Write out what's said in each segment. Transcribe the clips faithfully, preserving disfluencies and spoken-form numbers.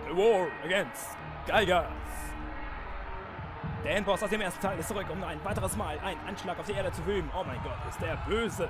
The War Against Geigers. Der Endboss aus dem ersten Teil ist zurück, um ein weiteres Mal einen Anschlag auf die Erde zu verüben. Oh mein Gott, ist der böse.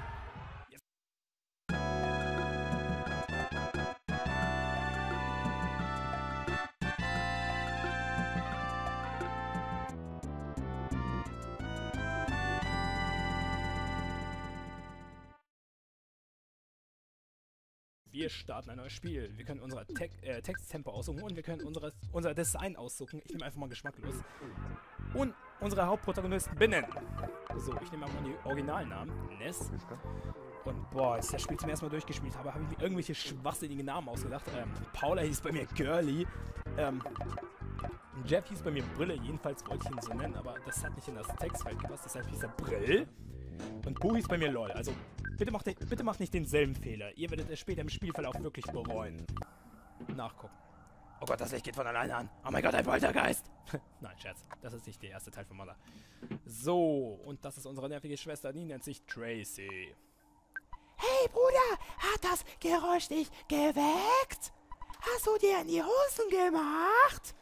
Wir starten ein neues Spiel. Wir können unser Te äh, Texttempo aussuchen und wir können unsere, unser Design aussuchen. Ich nehme einfach mal geschmacklos. Und unsere Hauptprotagonisten benennen. So, ich nehme mal die Originalnamen. Ness. Und boah, als ich das Spiel zum ersten Mal durchgespielt habe, habe ich mir irgendwelche schwachsinnigen Namen ausgedacht. Ähm, Paula hieß bei mir Girly. Ähm, Jeff hieß bei mir Brille. Jedenfalls wollte ich ihn so nennen, aber das hat nicht in das Textfeld gepasst. Deshalb hieß er Brill. Und Bo hieß bei mir LOL. Also, bitte macht, den, bitte macht nicht denselben Fehler. Ihr werdet es später im Spielverlauf wirklich bereuen. Nachgucken. Oh Gott, das Licht geht von alleine an. Oh mein Gott, ein Poltergeist. Nein, Scherz. Das ist nicht der erste Teil von Mother. So, und das ist unsere nervige Schwester. Die nennt sich Tracy. Hey, Bruder, hat das Geräusch dich geweckt? Hast du dir in die Hosen gemacht?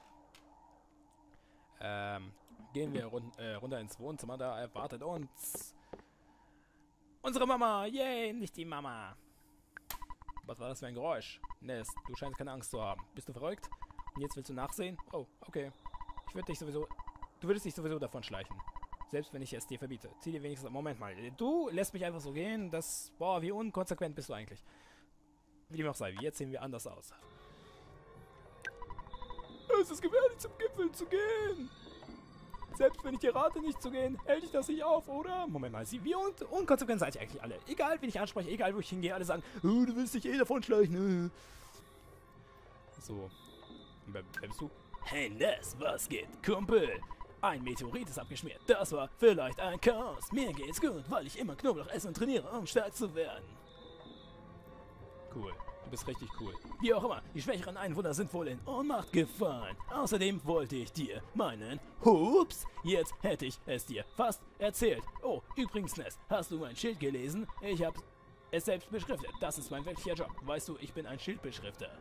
Ähm, gehen wir run äh, runter ins Wohnzimmer. Da erwartet uns unsere Mama. Yay, nicht die Mama. Was war das für ein Geräusch? Nest, du scheinst keine Angst zu haben. Bist du verrückt? Und jetzt willst du nachsehen? Oh, okay. Ich würde dich sowieso... Du würdest dich sowieso davon schleichen. Selbst wenn ich es dir verbiete. Zieh dir wenigstens... Moment mal. Du lässt mich einfach so gehen. Das... Boah, wie unkonsequent bist du eigentlich. Wie dem auch sei. Jetzt sehen wir anders aus. Es ist gefährlich, zum Gipfel zu gehen. Selbst wenn ich dir rate, nicht zu gehen, hält dich das nicht auf, oder? Moment mal, sie, wie un unkonsequent seid ihr eigentlich alle? Egal, wen ich anspreche, egal, wo ich hingehe, alle sagen, oh, du willst dich eh davon schleichen. So. Wer, wer bist du? Hey, Ness, was geht? Kumpel. Ein Meteorit ist abgeschmiert. Das war vielleicht ein Chaos. Mir geht's gut, weil ich immer Knoblauch esse und trainiere, um stark zu werden. Cool. Du bist richtig cool. Wie auch immer, die schwächeren Einwohner sind wohl in Ohnmacht gefallen. Außerdem wollte ich dir meinen... Hups! Jetzt hätte ich es dir fast erzählt. Oh, übrigens, Ness, hast du mein Schild gelesen? Ich habe es selbst beschriftet. Das ist mein wirklicher Job. Weißt du, ich bin ein Schildbeschrifter.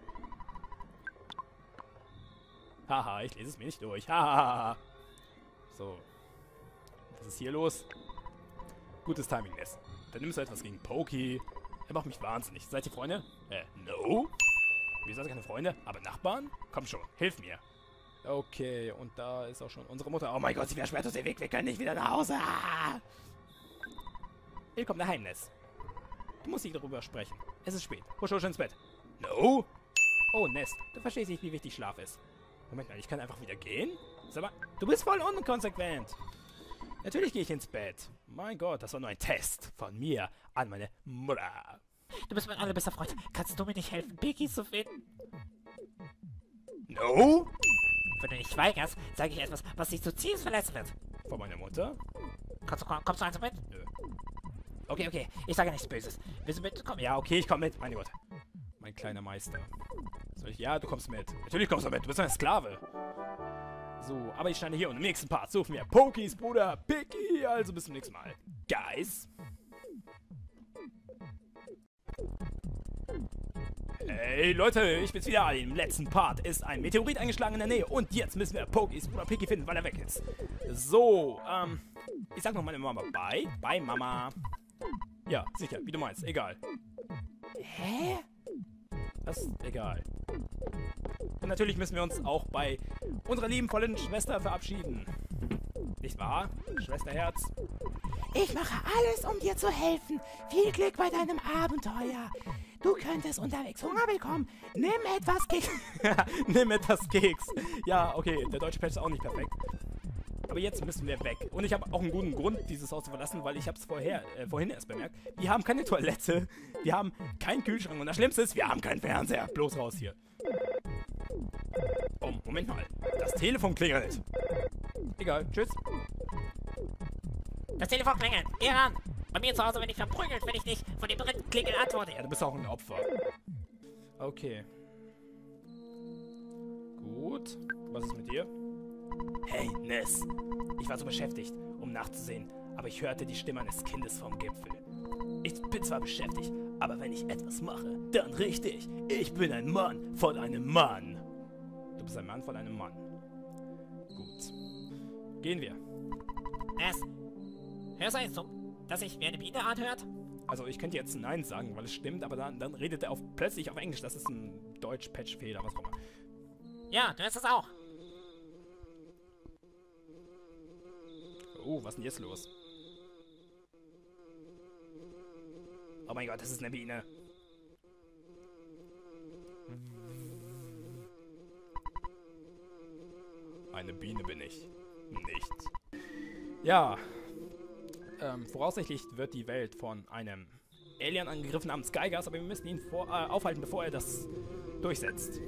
Haha, ich lese es mir nicht durch. Haha. So. Was ist hier los? Gutes Timing, Ness. Dann nimmst du etwas gegen Pokey. Er macht mich wahnsinnig. Seid ihr Freunde? Äh, no? Wieso seid ihr keine Freunde? Aber Nachbarn? Komm schon, hilf mir. Okay, und da ist auch schon unsere Mutter. Oh mein Gott, sie versperrt uns den Weg. Wir können nicht wieder nach Hause. Ah! Hier kommt daheim, Ness. Du musst nicht darüber sprechen. Es ist spät. Husch, husch ins Bett. No? Oh, Ness, du verstehst nicht, wie wichtig Schlaf ist. Moment mal, ich kann einfach wieder gehen? Sag mal, du bist voll unkonsequent. Natürlich gehe ich ins Bett. Mein Gott, das war nur ein Test von mir an meine Mutter. Du bist mein allerbester Freund. Kannst du mir nicht helfen, Piggy zu finden? No? Wenn du nicht weigerst, sage ich etwas, was dich zutiefst verletzen wird. Von meiner Mutter? Kommst du, kommst du also mit? Nö. Okay, okay, ich sage nichts Böses. Willst du mitkommen? Ja, okay, ich komme mit. Meine Gott. Mein kleiner Meister. Soll ich? Ja, du kommst mit. Natürlich kommst du mit. Du bist ein Sklave. So, aber ich stehe hier und im nächsten Part suchen wir Pokys Bruder Piggy. Also bis zum nächsten Mal. Guys. Hey Leute, ich bin's wieder. Im letzten Part ist ein Meteorit eingeschlagen in der Nähe. Und jetzt müssen wir Pokys Bruder Piggy finden, weil er weg ist. So, ähm, ich sag noch meine Mama bye. Bye, Mama. Ja, sicher, wie du meinst. Egal. Hä? Das ist egal. Und natürlich müssen wir uns auch bei unserer liebenvollen Schwester verabschieden. Nicht wahr, Schwesterherz? Ich mache alles, um dir zu helfen. Viel Glück bei deinem Abenteuer. Du könntest unterwegs Hunger bekommen. Nimm etwas Keks. Nimm etwas Keks. Ja, okay, der deutsche Patch ist auch nicht perfekt. Aber jetzt müssen wir weg. Und ich habe auch einen guten Grund, dieses Haus zu verlassen, weil ich habe es vorher, äh, vorhin erst bemerkt. Wir haben keine Toilette, wir haben keinen Kühlschrank und das Schlimmste ist, wir haben keinen Fernseher. Bloß raus hier. Oh, Moment mal. Das Telefon klingelt. Egal, tschüss. Das Telefon klingelt. Geh ran. Bei mir zu Hause bin ich verprügelt, wenn ich nicht von dem dritten Klingel antworte. Ja, du bist auch ein Opfer. Okay. Gut. Was ist mit dir? Hey, Ness. Ich war so beschäftigt, um nachzusehen, aber ich hörte die Stimme eines Kindes vom Gipfel. Ich bin zwar beschäftigt, aber wenn ich etwas mache, dann richtig. Ich bin ein Mann von einem Mann. bist ein Mann von einem Mann. Gut. Gehen wir. Es. Hörst du jetzt so, dass sich wie eine Biene anhört? Also ich könnte jetzt Nein sagen, weil es stimmt, aber dann, dann redet er auf, plötzlich auf Englisch. Das ist ein Deutsch-Patch-Fehler, was auch immer. Ja, du hörst es auch. Oh, was ist denn jetzt los? Oh mein Gott, das ist eine Biene. Eine Biene bin ich. Nicht. Ja. Ähm, voraussichtlich wird die Welt von einem Alien angegriffen namens Skygas, aber wir müssen ihn vor, äh, aufhalten, bevor er das durchsetzt.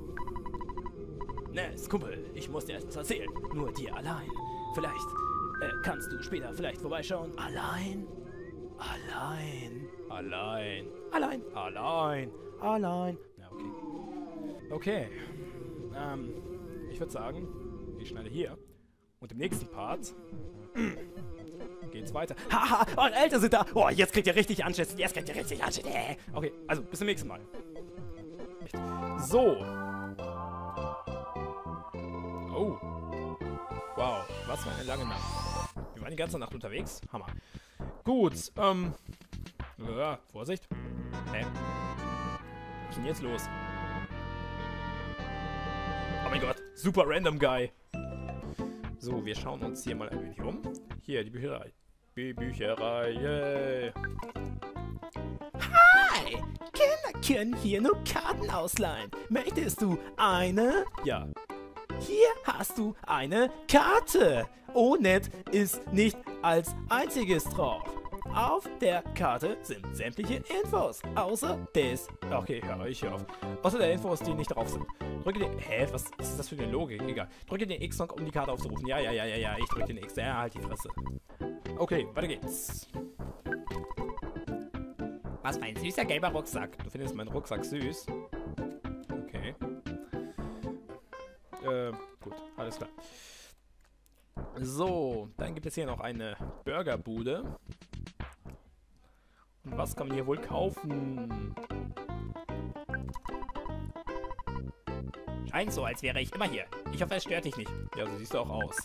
Ness, Kumpel, ich muss dir etwas erzählen. Nur dir allein. Vielleicht äh, kannst du später vielleicht vorbeischauen. Allein? Allein. Allein. Allein. Allein. Allein. Ja, okay. Okay. Ähm, ich würde sagen, ich schneide hier. Und im nächsten Part geht's weiter. Haha, eure Eltern sind da. Oh, jetzt kriegt ihr richtig Anschiss. Jetzt kriegt ihr richtig Anschiss. Okay, also bis zum nächsten Mal. So. Oh. Wow, was für eine lange Nacht. Wir waren die ganze Nacht unterwegs. Hammer. Gut, ähm. Ja, Vorsicht. Hä? Was ist denn jetzt los? Oh mein Gott, super random Guy. So, wir schauen uns hier mal ein wenig um. Hier, die Bücherei. Die Bücherei, yay. Hi! Kinder können hier nur Karten ausleihen. Möchtest du eine? Ja. Hier hast du eine Karte. Onet ist nicht als einziges drauf. Auf der Karte sind sämtliche Infos, außer des... Okay, ja, ich höre auf. Außer der Infos, die nicht drauf sind. Drücke den... Hä, was ist das für eine Logik? Egal. Drücke den X-Knock, um die Karte aufzurufen. Ja, ja, ja, ja, ja, ich drücke den X. Ja, halt die Fresse. Okay, weiter geht's. Was für ein süßer gelber Rucksack. Du findest meinen Rucksack süß. Okay. Äh, gut, alles klar. So, dann gibt es hier noch eine Burgerbude. Und was kann man hier wohl kaufen? Scheint so, als wäre ich immer hier. Ich hoffe, es stört dich nicht. Ja, so siehst du auch aus.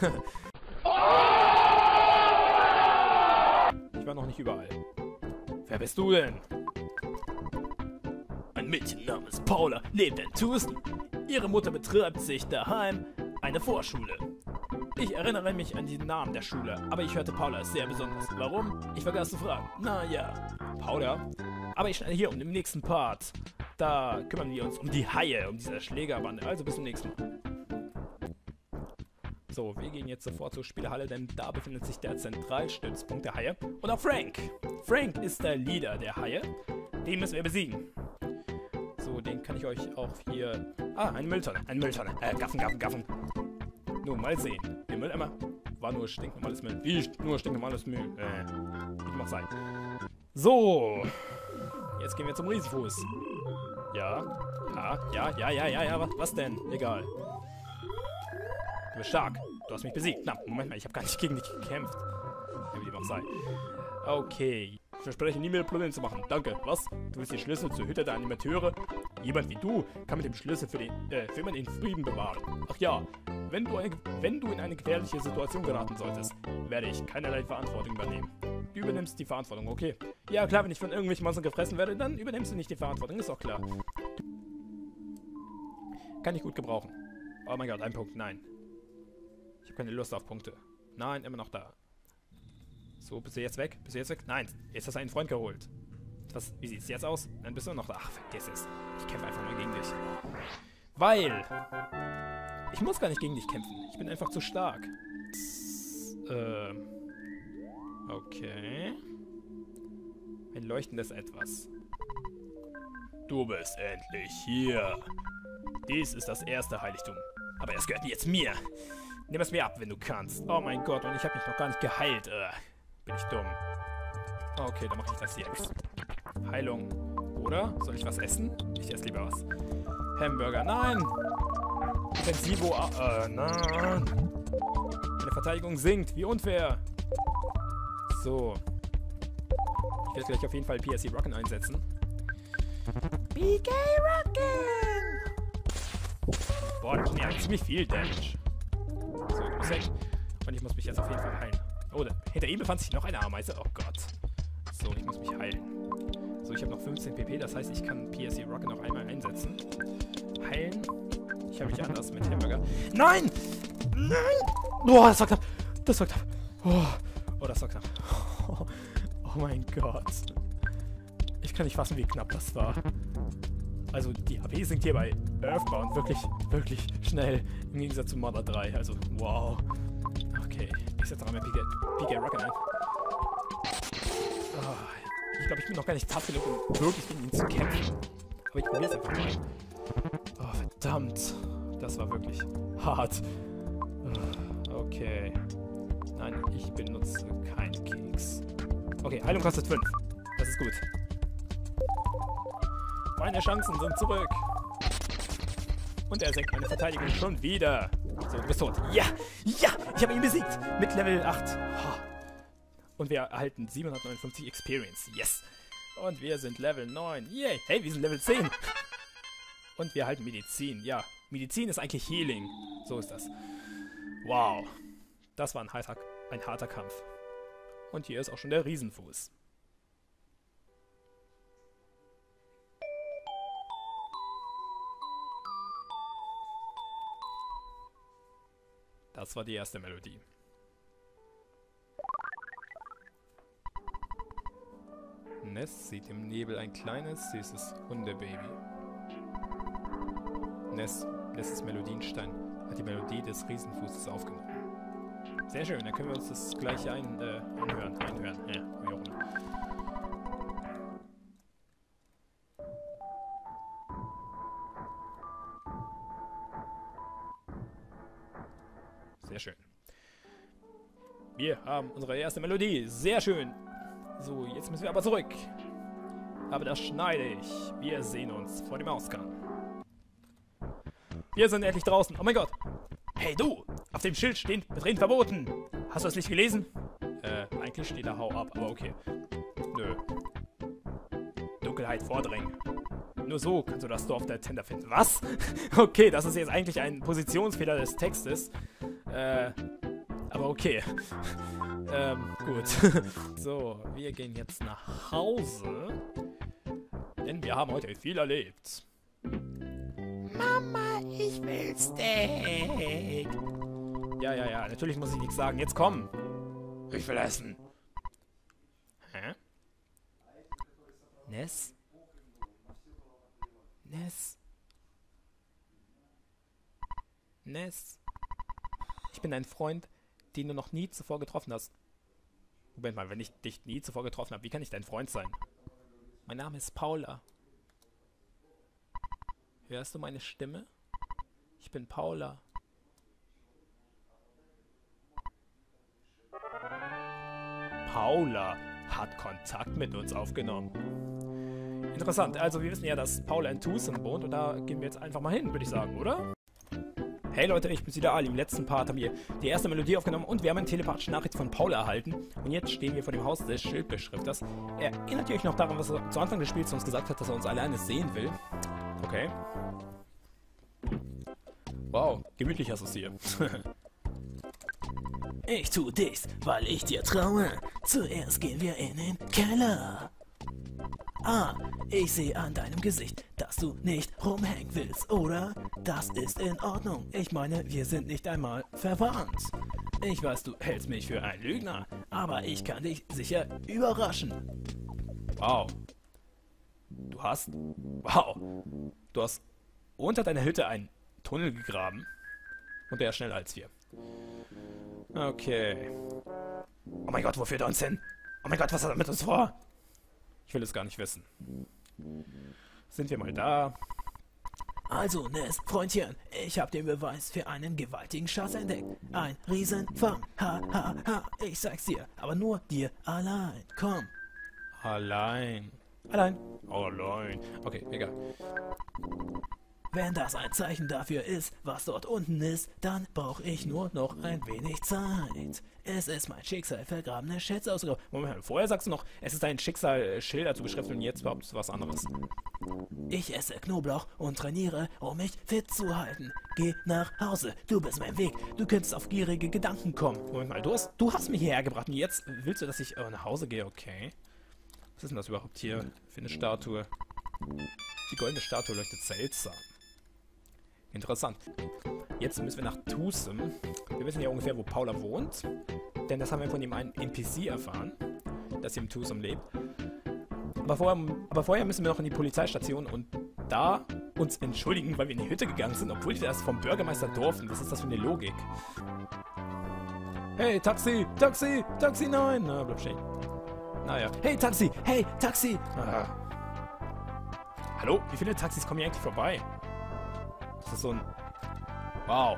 Ich war noch nicht überall. Wer bist du denn? Ein Mädchen namens Paula lebt in Tucson. Ihre Mutter betreibt sich daheim eine Vorschule. Ich erinnere mich an den Namen der Schule, aber ich hörte Paula ist sehr besonders. Warum? Ich vergaß zu fragen. Naja, Paula? Aber ich schneide hier um den nächsten Part. Da kümmern wir uns um die Haie, um diese Schlägerbande. Also bis zum nächsten Mal. So, wir gehen jetzt sofort zur Spielhalle, denn da befindet sich der Zentralstützpunkt der Haie. Und auch Frank. Frank ist der Leader der Haie. Den müssen wir besiegen. So, den kann ich euch auch hier... Ah, eine Mülltonne. Eine Mülltonne. Äh, gaffen, gaffen, gaffen. Nur mal sehen. Der Mülleimer war nur stinknormales Müll. Wie nur stinknormales Müll. Äh, ich mach sein. So. Jetzt gehen wir zum Riesenfuß. Ja. Ja, ja, ja, ja, ja, ja. Was, was denn? Egal. Du bist stark. Du hast mich besiegt. Na, Moment mal. Ich habe gar nicht gegen dich gekämpft. Ja, wie dem auch sei. Okay. Ich verspreche nie mehr Probleme zu machen. Danke. Was? Du willst den Schlüssel zur Hütte der Animateure? Jemand wie du kann mit dem Schlüssel für, den, äh, für immer den Frieden bewahren. Ach ja, wenn du, eine, wenn du in eine gefährliche Situation geraten solltest, werde ich keinerlei Verantwortung übernehmen. Du übernimmst die Verantwortung, okay? Ja klar, wenn ich von irgendwelchen Monstern gefressen werde, dann übernimmst du nicht die Verantwortung, ist auch klar. Kann ich gut gebrauchen. Oh mein Gott, ein Punkt, nein. Ich habe keine Lust auf Punkte. Nein, immer noch da. So, bist du jetzt weg? Bist du jetzt weg? Nein, jetzt hast du einen Freund geholt. Was, wie sieht es jetzt aus? Dann bist du noch da. Ach, vergiss es. Ich kämpfe einfach mal gegen dich. Weil... Ich muss gar nicht gegen dich kämpfen. Ich bin einfach zu stark. Ähm... Okay... Ein leuchtendes Etwas. Du bist endlich hier. Dies ist das erste Heiligtum. Aber es gehört jetzt mir. Nimm es mir ab, wenn du kannst. Oh mein Gott, und ich habe mich noch gar nicht geheilt. Äh, bin ich dumm. Okay, dann mache ich das jetzt. Heilung. Oder? Soll ich was essen? Ich esse lieber was. Hamburger. Nein! Defensivo. Äh, nein! Meine Verteidigung sinkt. Wie unfair. So. Ich werde gleich auf jeden Fall P S C Rockin' einsetzen. B K Rockin'! Boah, das sind ja ziemlich viel Damage. So, du bist weg. Und ich muss mich jetzt auf jeden Fall heilen. Oh, da, hinter ihm befand sich noch eine Ameise. Oh Gott. So, ich muss mich heilen. So, ich habe noch fünfzehn P P, das heißt, ich kann P S C Rocket noch einmal einsetzen. Heilen. Ich habe mich anders mit Hamburger. Nein! Nein! Boah, das war knapp. Das war knapp. Oh, oh das war knapp. Oh, oh mein Gott. Ich kann nicht fassen, wie knapp das war. Also, die H P sinkt hier bei Earthbound wirklich, wirklich schnell. Im Gegensatz zu Mother drei. Also, wow. Okay, ich setze noch einmal P K Rocket ein. Oh, ich glaube, ich bin noch gar nicht tough genug, um wirklich gegen ihn zu kämpfen. Aber ich probiere es einfach mal. Oh, verdammt. Das war wirklich hart. Okay. Nein, ich benutze keinen Keks. Okay, Heilung kostet fünf. Das ist gut. Meine Chancen sind zurück. Und er senkt meine Verteidigung schon wieder. So, du bist tot. Ja, ja, ich habe ihn besiegt. Mit Level acht. Und wir erhalten siebenhundertneunundfünfzig Experience. Yes. Und wir sind Level neun. Yay. Hey, wir sind Level zehn. Und wir erhalten Medizin. Ja, Medizin ist eigentlich Healing. So ist das. Wow. Das war ein harter, ein harter Kampf. Und hier ist auch schon der Riesenfuß. Das war die erste Melodie. Ness sieht im Nebel ein kleines, süßes Hundebaby. Ness, Nesses Melodienstein, hat die Melodie des Riesenfußes aufgenommen. Sehr schön, dann können wir uns das gleich ein, äh, anhören, einhören. Ja, wie auch immer. Sehr schön. Wir haben unsere erste Melodie. Sehr schön. So, jetzt müssen wir aber zurück. Aber das schneide ich. Wir sehen uns vor dem Ausgang. Wir sind endlich draußen. Oh mein Gott. Hey du, auf dem Schild steht Betreten verboten. Hast du das nicht gelesen? Äh, eigentlich steht da Hau ab, aber okay. Nö. Dunkelheit vordringen. Nur so kannst du das Dorf der Tender finden. Was? Okay, das ist jetzt eigentlich ein Positionsfehler des Textes. Äh, aber okay. ähm, gut. So, wir gehen jetzt nach Hause. Denn wir haben heute viel erlebt. Mama, ich will Steak. Ja, ja, ja, natürlich muss ich nichts sagen. Jetzt komm. Ich will essen. Hä? Ness? Ness? Ness? Ich bin ein Freund, den du noch nie zuvor getroffen hast. Moment mal, wenn ich dich nie zuvor getroffen habe, wie kann ich dein Freund sein? Mein Name ist Paula. Hörst du meine Stimme? Ich bin Paula. Paula hat Kontakt mit uns aufgenommen. Interessant, also wir wissen ja, dass Paula in Tucson wohnt und da gehen wir jetzt einfach mal hin, würde ich sagen, oder? Hey Leute, ich bin's wieder Ali. Im letzten Part haben wir die erste Melodie aufgenommen und wir haben eine telepathische Nachricht von Paula erhalten. Und jetzt stehen wir vor dem Haus des Schildbeschrifters. Erinnert ihr euch noch daran, was er zu Anfang des Spiels zu uns gesagt hat, dass er uns alleine sehen will? Okay. Wow, gemütlich hast du es hier. Ich tu dies, weil ich dir traue. Zuerst gehen wir in den Keller. Ah, ich sehe an deinem Gesicht, dass du nicht rumhängen willst, oder? Das ist in Ordnung. Ich meine, wir sind nicht einmal verwandt. Ich weiß, du hältst mich für einen Lügner, aber ich kann dich sicher überraschen. Wow. Du hast... Wow. Du hast unter deiner Hütte einen Tunnel gegraben. Und der ist schneller als wir. Okay. Oh mein Gott, wo führt er uns hin? Oh mein Gott, was hat er mit uns vor? Ich will es gar nicht wissen. Sind wir mal da? Also, Ness, Freundchen, ich habe den Beweis für einen gewaltigen Schatz entdeckt. Ein Riesenfang. Ha, ha, ha. Ich sag's dir, aber nur dir allein. Komm. Allein. Allein. Allein. Okay, egal. Wenn das ein Zeichen dafür ist, was dort unten ist, dann brauche ich nur noch ein wenig Zeit. Es ist mein Schicksal, vergrabene Schätze ausgegraben. Moment, vorher sagst du noch, es ist dein Schicksal, Schilder zu beschriften und jetzt behauptest du was anderes. Ich esse Knoblauch und trainiere, um mich fit zu halten. Geh nach Hause, du bist mein Weg. Du könntest auf gierige Gedanken kommen. Moment mal, du hast, du hast mich hierher gebracht und jetzt willst du, dass ich äh, nach Hause gehe? Okay. Was ist denn das überhaupt hier für eine Statue? Die goldene Statue leuchtet seltsam. Interessant. Jetzt müssen wir nach Tusem. Wir wissen ja ungefähr, wo Paula wohnt. Denn das haben wir von ihm einen N P C erfahren, dass sie im Tusem lebt. Aber vorher, aber vorher müssen wir noch in die Polizeistation und da uns entschuldigen, weil wir in die Hütte gegangen sind, obwohl wir das vom Bürgermeister durften. Was ist das für eine Logik? Hey, Taxi! Taxi! Taxi, nein! Na, bleib stehen. Naja. Hey, Taxi! Hey, Taxi! Ah. Hallo? Wie viele Taxis kommen hier eigentlich vorbei? Das ist so ein... Wow.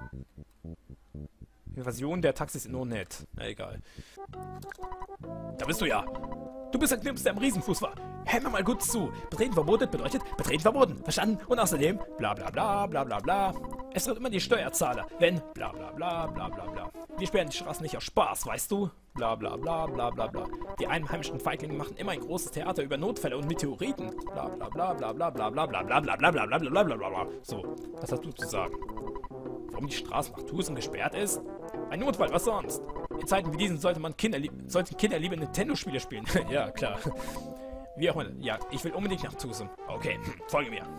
Invasion der Taxis in Onet. Na egal. Da bist du ja. Du bist der Knirps, der am Riesenfuß war. Hör mir mal gut zu. Betreten verboten bedeutet betreten verboten. Verstanden? Und außerdem bla bla bla bla bla bla. Es wird immer die Steuerzahler, wenn bla bla bla bla bla bla. Wir sperren die Straßen nicht aus Spaß, weißt du? Bla bla bla bla bla bla. Die einheimischen Feiglinge machen immer ein großes Theater über Notfälle und Meteoriten. Bla bla bla bla bla bla bla bla bla bla bla bla bla bla bla bla. So, was hast du zu sagen? Warum die Straße nach Tusem gesperrt ist? Ein Notfall, was sonst? In Zeiten wie diesen sollte man Kinder sollten Kinder lieber Nintendo-Spiele spielen. Ja, klar. Wie auch immer. Ja, ich will unbedingt nach Tusem. Okay, folge mir.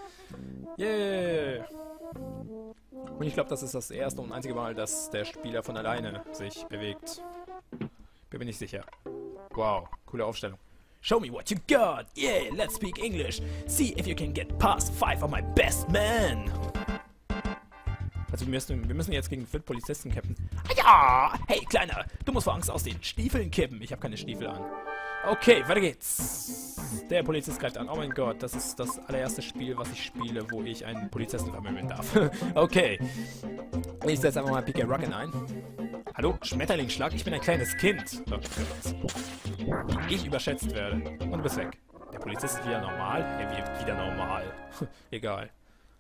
Yeah. Und ich glaube, das ist das erste und einzige Mal, dass der Spieler von alleine sich bewegt. Bin mir nicht sicher. Wow, coole Aufstellung. Show me what you got. Yeah, let's speak English. See if you can get past five of my best men. Also wir müssen, wir müssen jetzt gegen fünf Polizisten kämpfen. Ah ja! Hey, Kleiner, du musst vor Angst aus den Stiefeln kippen. Ich habe keine Stiefel an. Okay, weiter geht's. Der Polizist greift an. Oh mein Gott, das ist das allererste Spiel, was ich spiele, wo ich einen Polizisten vermöbeln darf. Okay. Ich setze einfach mal P K Rockin' ein. Hallo, Schmetterlingsschlag, ich bin ein kleines Kind. Oh Gott. Ich überschätzt werde. Und du bist weg. Der Polizist ist wieder normal? Ja, wie, wieder normal. Egal.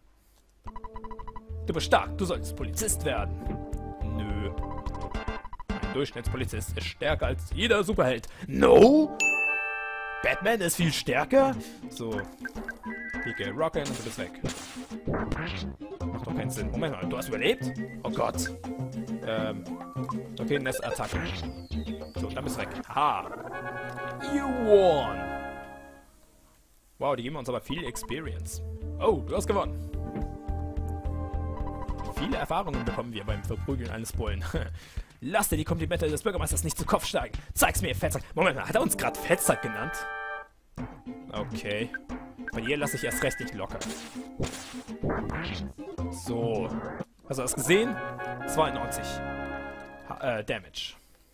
Du bist stark, du solltest Polizist werden. Nö. Ein Durchschnittspolizist ist stärker als jeder Superheld. No! Batman ist viel stärker? So. P K Rockin' und du bist weg. Macht doch keinen Sinn. Moment mal, du hast überlebt? Oh Gott. Ähm. Okay, Nest-Attacke. So, dann bist du weg. Ha! You won! Wow, die geben uns aber viel Experience. Oh, du hast gewonnen. Viele Erfahrungen bekommen wir beim Verprügeln eines Bullen. Lass dir die Komplimente des Bürgermeisters nicht zu Kopf steigen. Zeig's mir, Fettsack. Moment mal, hat er uns gerade Fettsack genannt? Okay. Bei dir lasse ich erst recht nicht locker. So. Hast du das gesehen? zweiundneunzig. Ha äh, Damage.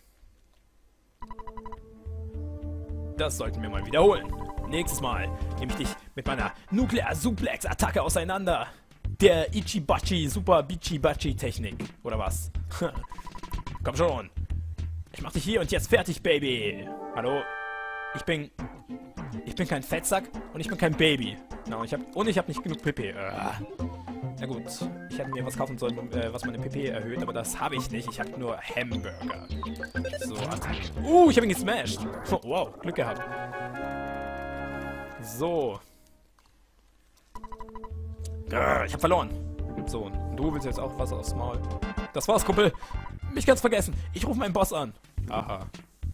Das sollten wir mal wiederholen. Nächstes Mal nehme ich dich mit meiner Nuklear-Suplex-Attacke auseinander. Der Ichibachi Super Bichi-Bachi Technik. Oder was? Komm schon. Ich mach dich hier und jetzt fertig, Baby. Hallo? Ich bin... Ich bin kein Fettsack und ich bin kein Baby. No, und ich hab, und ich hab nicht genug P P. Äh. Na gut. Ich hätte mir was kaufen sollen, äh, was meine P P erhöht, aber das habe ich nicht. Ich habe nur Hamburger. So, Attacke. Uh, ich habe ihn gesmashed. Oh, wow, Glück gehabt. So. Grrr, ich habe verloren. So, und du willst jetzt auch was aufs Maul. Das war's, Kumpel. Mich ganz vergessen. Ich rufe meinen Boss an. Aha.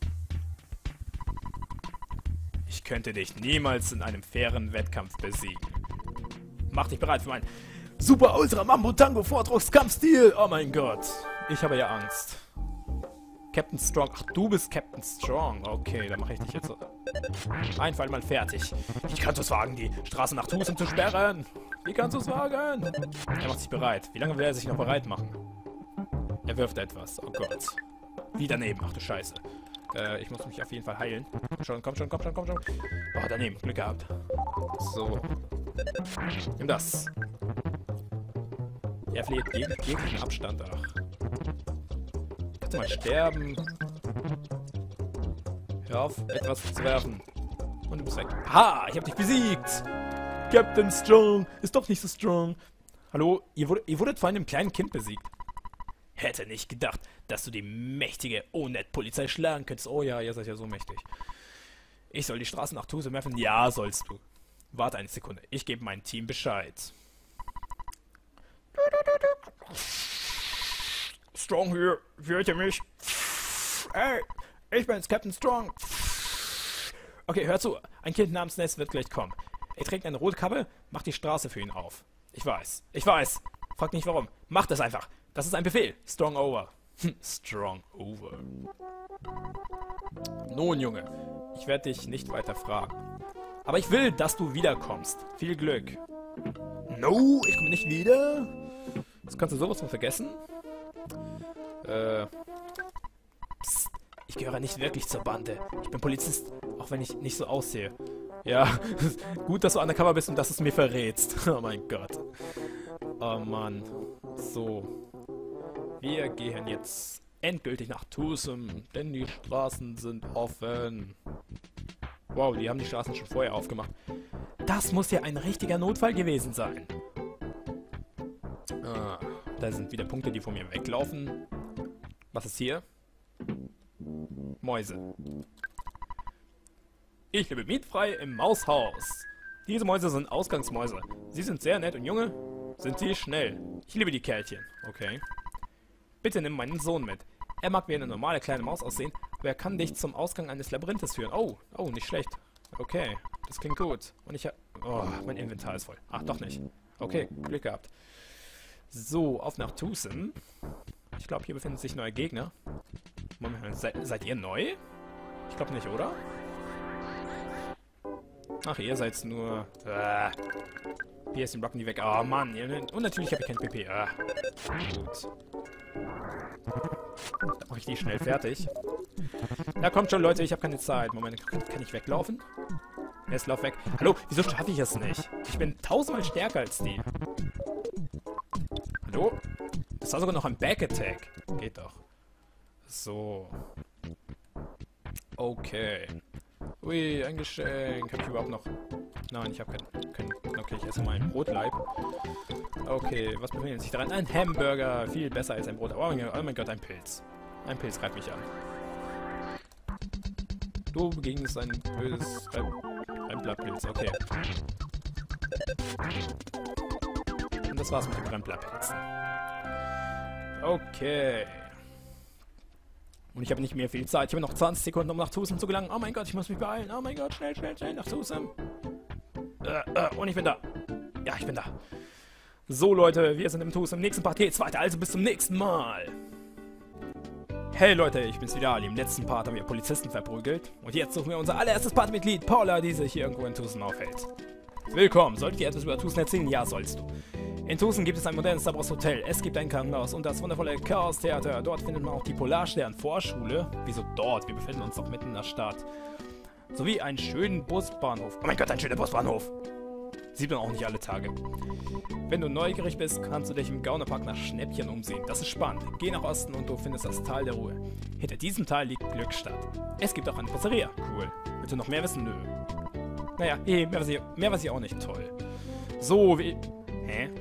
Ich könnte dich niemals in einem fairen Wettkampf besiegen. Mach dich bereit für meinen Super Ultra Mambo Tango Vordruckskampfstil. Oh mein Gott. Ich habe ja Angst. Captain Strong. Ach, du bist Captain Strong. Okay, dann mache ich dich jetzt einfach mal fertig. Wie kannst du es wagen, die Straße nach Tusem zu sperren? Wie kannst du es wagen? Er macht sich bereit. Wie lange will er sich noch bereit machen? Er wirft etwas. Oh Gott. Wie daneben. Ach du Scheiße. Äh, ich muss mich auf jeden Fall heilen. Komm schon, komm schon, komm schon, komm schon. Oh, daneben. Glück gehabt. So. Nimm das. Er verliert jeg jeglichen Abstand. Ach. Kannst du mal sterben? Hör auf, etwas zu werfen. Und du bist weg. Ha! Ich hab dich besiegt! Captain Strong ist doch nicht so strong. Hallo, ihr, wurde, ihr wurdet von einem kleinen Kind besiegt. Hätte nicht gedacht, dass du die mächtige O N E T-Polizei schlagen könntest. Oh ja, ihr seid ja so mächtig. Ich soll die Straße nach Tusem werfen? Ja, sollst du. Warte eine Sekunde, ich gebe meinem Team Bescheid. Strong hier, hört ihr mich? Hey, ich bin's, Captain Strong. Okay, hör zu, ein Kind namens Ness wird gleich kommen. Er trägt eine rote Kappe, macht die Straße für ihn auf. Ich weiß, ich weiß. Frag nicht warum. Mach das einfach. Das ist ein Befehl. Strong over. Strong over. Nun, Junge, ich werde dich nicht weiter fragen. Aber ich will, dass du wiederkommst. Viel Glück. No, ich komme nicht wieder. Das kannst du sowas von vergessen. Äh. Psst, ich gehöre nicht wirklich zur Bande. Ich bin Polizist, auch wenn ich nicht so aussehe. Ja, gut, dass du undercover bist und dass du es mir verrätst. Oh mein Gott. Oh Mann. So. Wir gehen jetzt endgültig nach Tusem, denn die Straßen sind offen. Wow, die haben die Straßen schon vorher aufgemacht. Das muss ja ein richtiger Notfall gewesen sein. Ah, da sind wieder Punkte, die von mir weglaufen. Was ist hier? Mäuse. Ich lebe mietfrei im Maushaus. Diese Mäuse sind Ausgangsmäuse. Sie sind sehr nett und Junge, sind sie schnell. Ich liebe die Kerlchen. Okay. Bitte nimm meinen Sohn mit. Er mag wie eine normale kleine Maus aussehen, aber er kann dich zum Ausgang eines Labyrinthes führen. Oh, oh, nicht schlecht. Okay, das klingt gut. Und ich hab... Oh, mein Inventar ist voll. Ach, doch nicht. Okay, Glück gehabt. So, auf nach Tusem. Ich glaube, hier befinden sich neue Gegner. Moment, se seid ihr neu? Ich glaube nicht, oder? Ach, ihr seid nur... Äh, P S den blocken die weg. Oh, Mann. Und natürlich habe ich kein P P. Ah, gut. Dann mache ich die schnell fertig. Na kommt schon, Leute, ich habe keine Zeit. Moment, kann, kann ich weglaufen? Jetzt lauf weg. Hallo, wieso schaffe ich es nicht? Ich bin tausendmal stärker als die. Hallo? Das war sogar noch ein Back-Attack. Geht doch. So. Okay. Ui, ein Geschenk. Habe ich überhaupt noch... Nein, ich habe kein, kein... Okay, ich esse mal ein Brotleib. Okay, was befindet sich daran? Ein Hamburger. Viel besser als ein Brot. Oh mein Gott, oh mein Gott, ein Pilz. Ein Pilz greift mich an. Du begegnest ein böses... Ein Blattpilz, okay. Und das war's mit den Brennblattpilzen. Okay. Und ich habe nicht mehr viel Zeit. Ich habe noch zwanzig Sekunden, um nach Tusem zu gelangen. Oh mein Gott, ich muss mich beeilen. Oh mein Gott, schnell, schnell, schnell nach Tusem. Äh, äh, und ich bin da. Ja, ich bin da. So, Leute, wir sind im Tusem. Im nächsten Part geht's weiter. Also bis zum nächsten Mal. Hey, Leute, ich bin's wieder, Ali. Im letzten Part haben wir Polizisten verprügelt. Und jetzt suchen wir unser allererstes Partymitglied, Paula, die sich hier irgendwo in Tusem aufhält. Willkommen. Soll ich dir etwas über Tusem erzählen? Ja, sollst du. In Tusem gibt es ein modernes Star-Wars Hotel. Es gibt ein Krankenhaus und das wundervolle Chaos-Theater. Dort findet man auch die Polarstern-Vorschule. Wieso dort? Wir befinden uns doch mitten in der Stadt. Sowie einen schönen Busbahnhof. Oh mein Gott, ein schöner Busbahnhof. Sieht man auch nicht alle Tage. Wenn du neugierig bist, kannst du dich im Gaunerpark nach Schnäppchen umsehen. Das ist spannend. Geh nach Osten und du findest das Tal der Ruhe. Hinter diesem Tal liegt Glückstadt. Es gibt auch eine Pizzeria. Cool. Willst du noch mehr wissen? Nö. Naja, hey, mehr weiß ich, mehr weiß ich auch nicht. Toll. So, wie... Hä?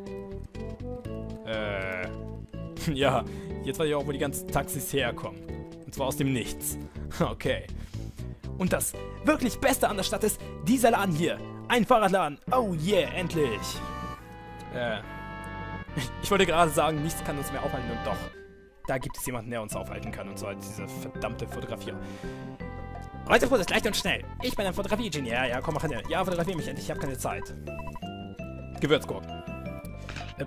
Äh... Ja, jetzt weiß ich auch, wo die ganzen Taxis herkommen. Und zwar aus dem Nichts. Okay. Und das wirklich Beste an der Stadt ist dieser Laden hier. Ein Fahrradladen. Oh yeah, endlich. Äh... Ich wollte gerade sagen, nichts kann uns mehr aufhalten und doch. Da gibt es jemanden, der uns aufhalten kann. Und zwar diese verdammte Fotografierer. Heute Fotos leicht und schnell. Ich bin ein Fotografie-Genie. Ja, ja, komm, mach hin. Ja, fotografiere mich endlich. Ich habe keine Zeit. Gewürzgurken. Äh,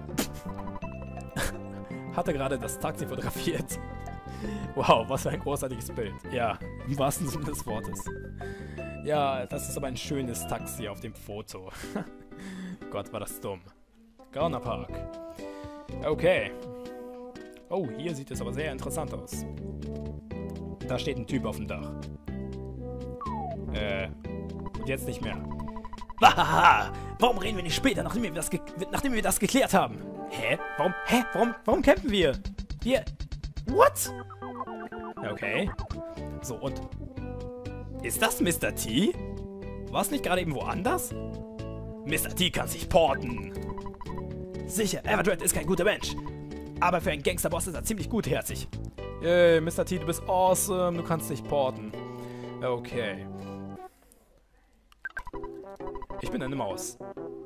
hatte gerade das Taxi fotografiert. Wow, was für ein großartiges Bild. Ja, im wahrsten Sinne des Wortes. Ja, das ist aber ein schönes Taxi auf dem Foto. Gott, war das dumm. Gaunerpark. Okay. Oh, hier sieht es aber sehr interessant aus. Da steht ein Typ auf dem Dach. Äh, und jetzt nicht mehr. Wahaha! Warum reden wir nicht später, nachdem wir das, nachdem wir das geklärt haben? Hä? Warum? Hä? Warum? Warum campen wir? Wir... What? Okay. So, und... Ist das Mister T? War es nicht gerade eben woanders? Mister T kann sich porten. Sicher, Everdred ist kein guter Mensch. Aber für einen Gangsterboss ist er ziemlich gutherzig. Yay, Mister T, du bist awesome. Du kannst dich porten. Okay. Ich bin eine Maus.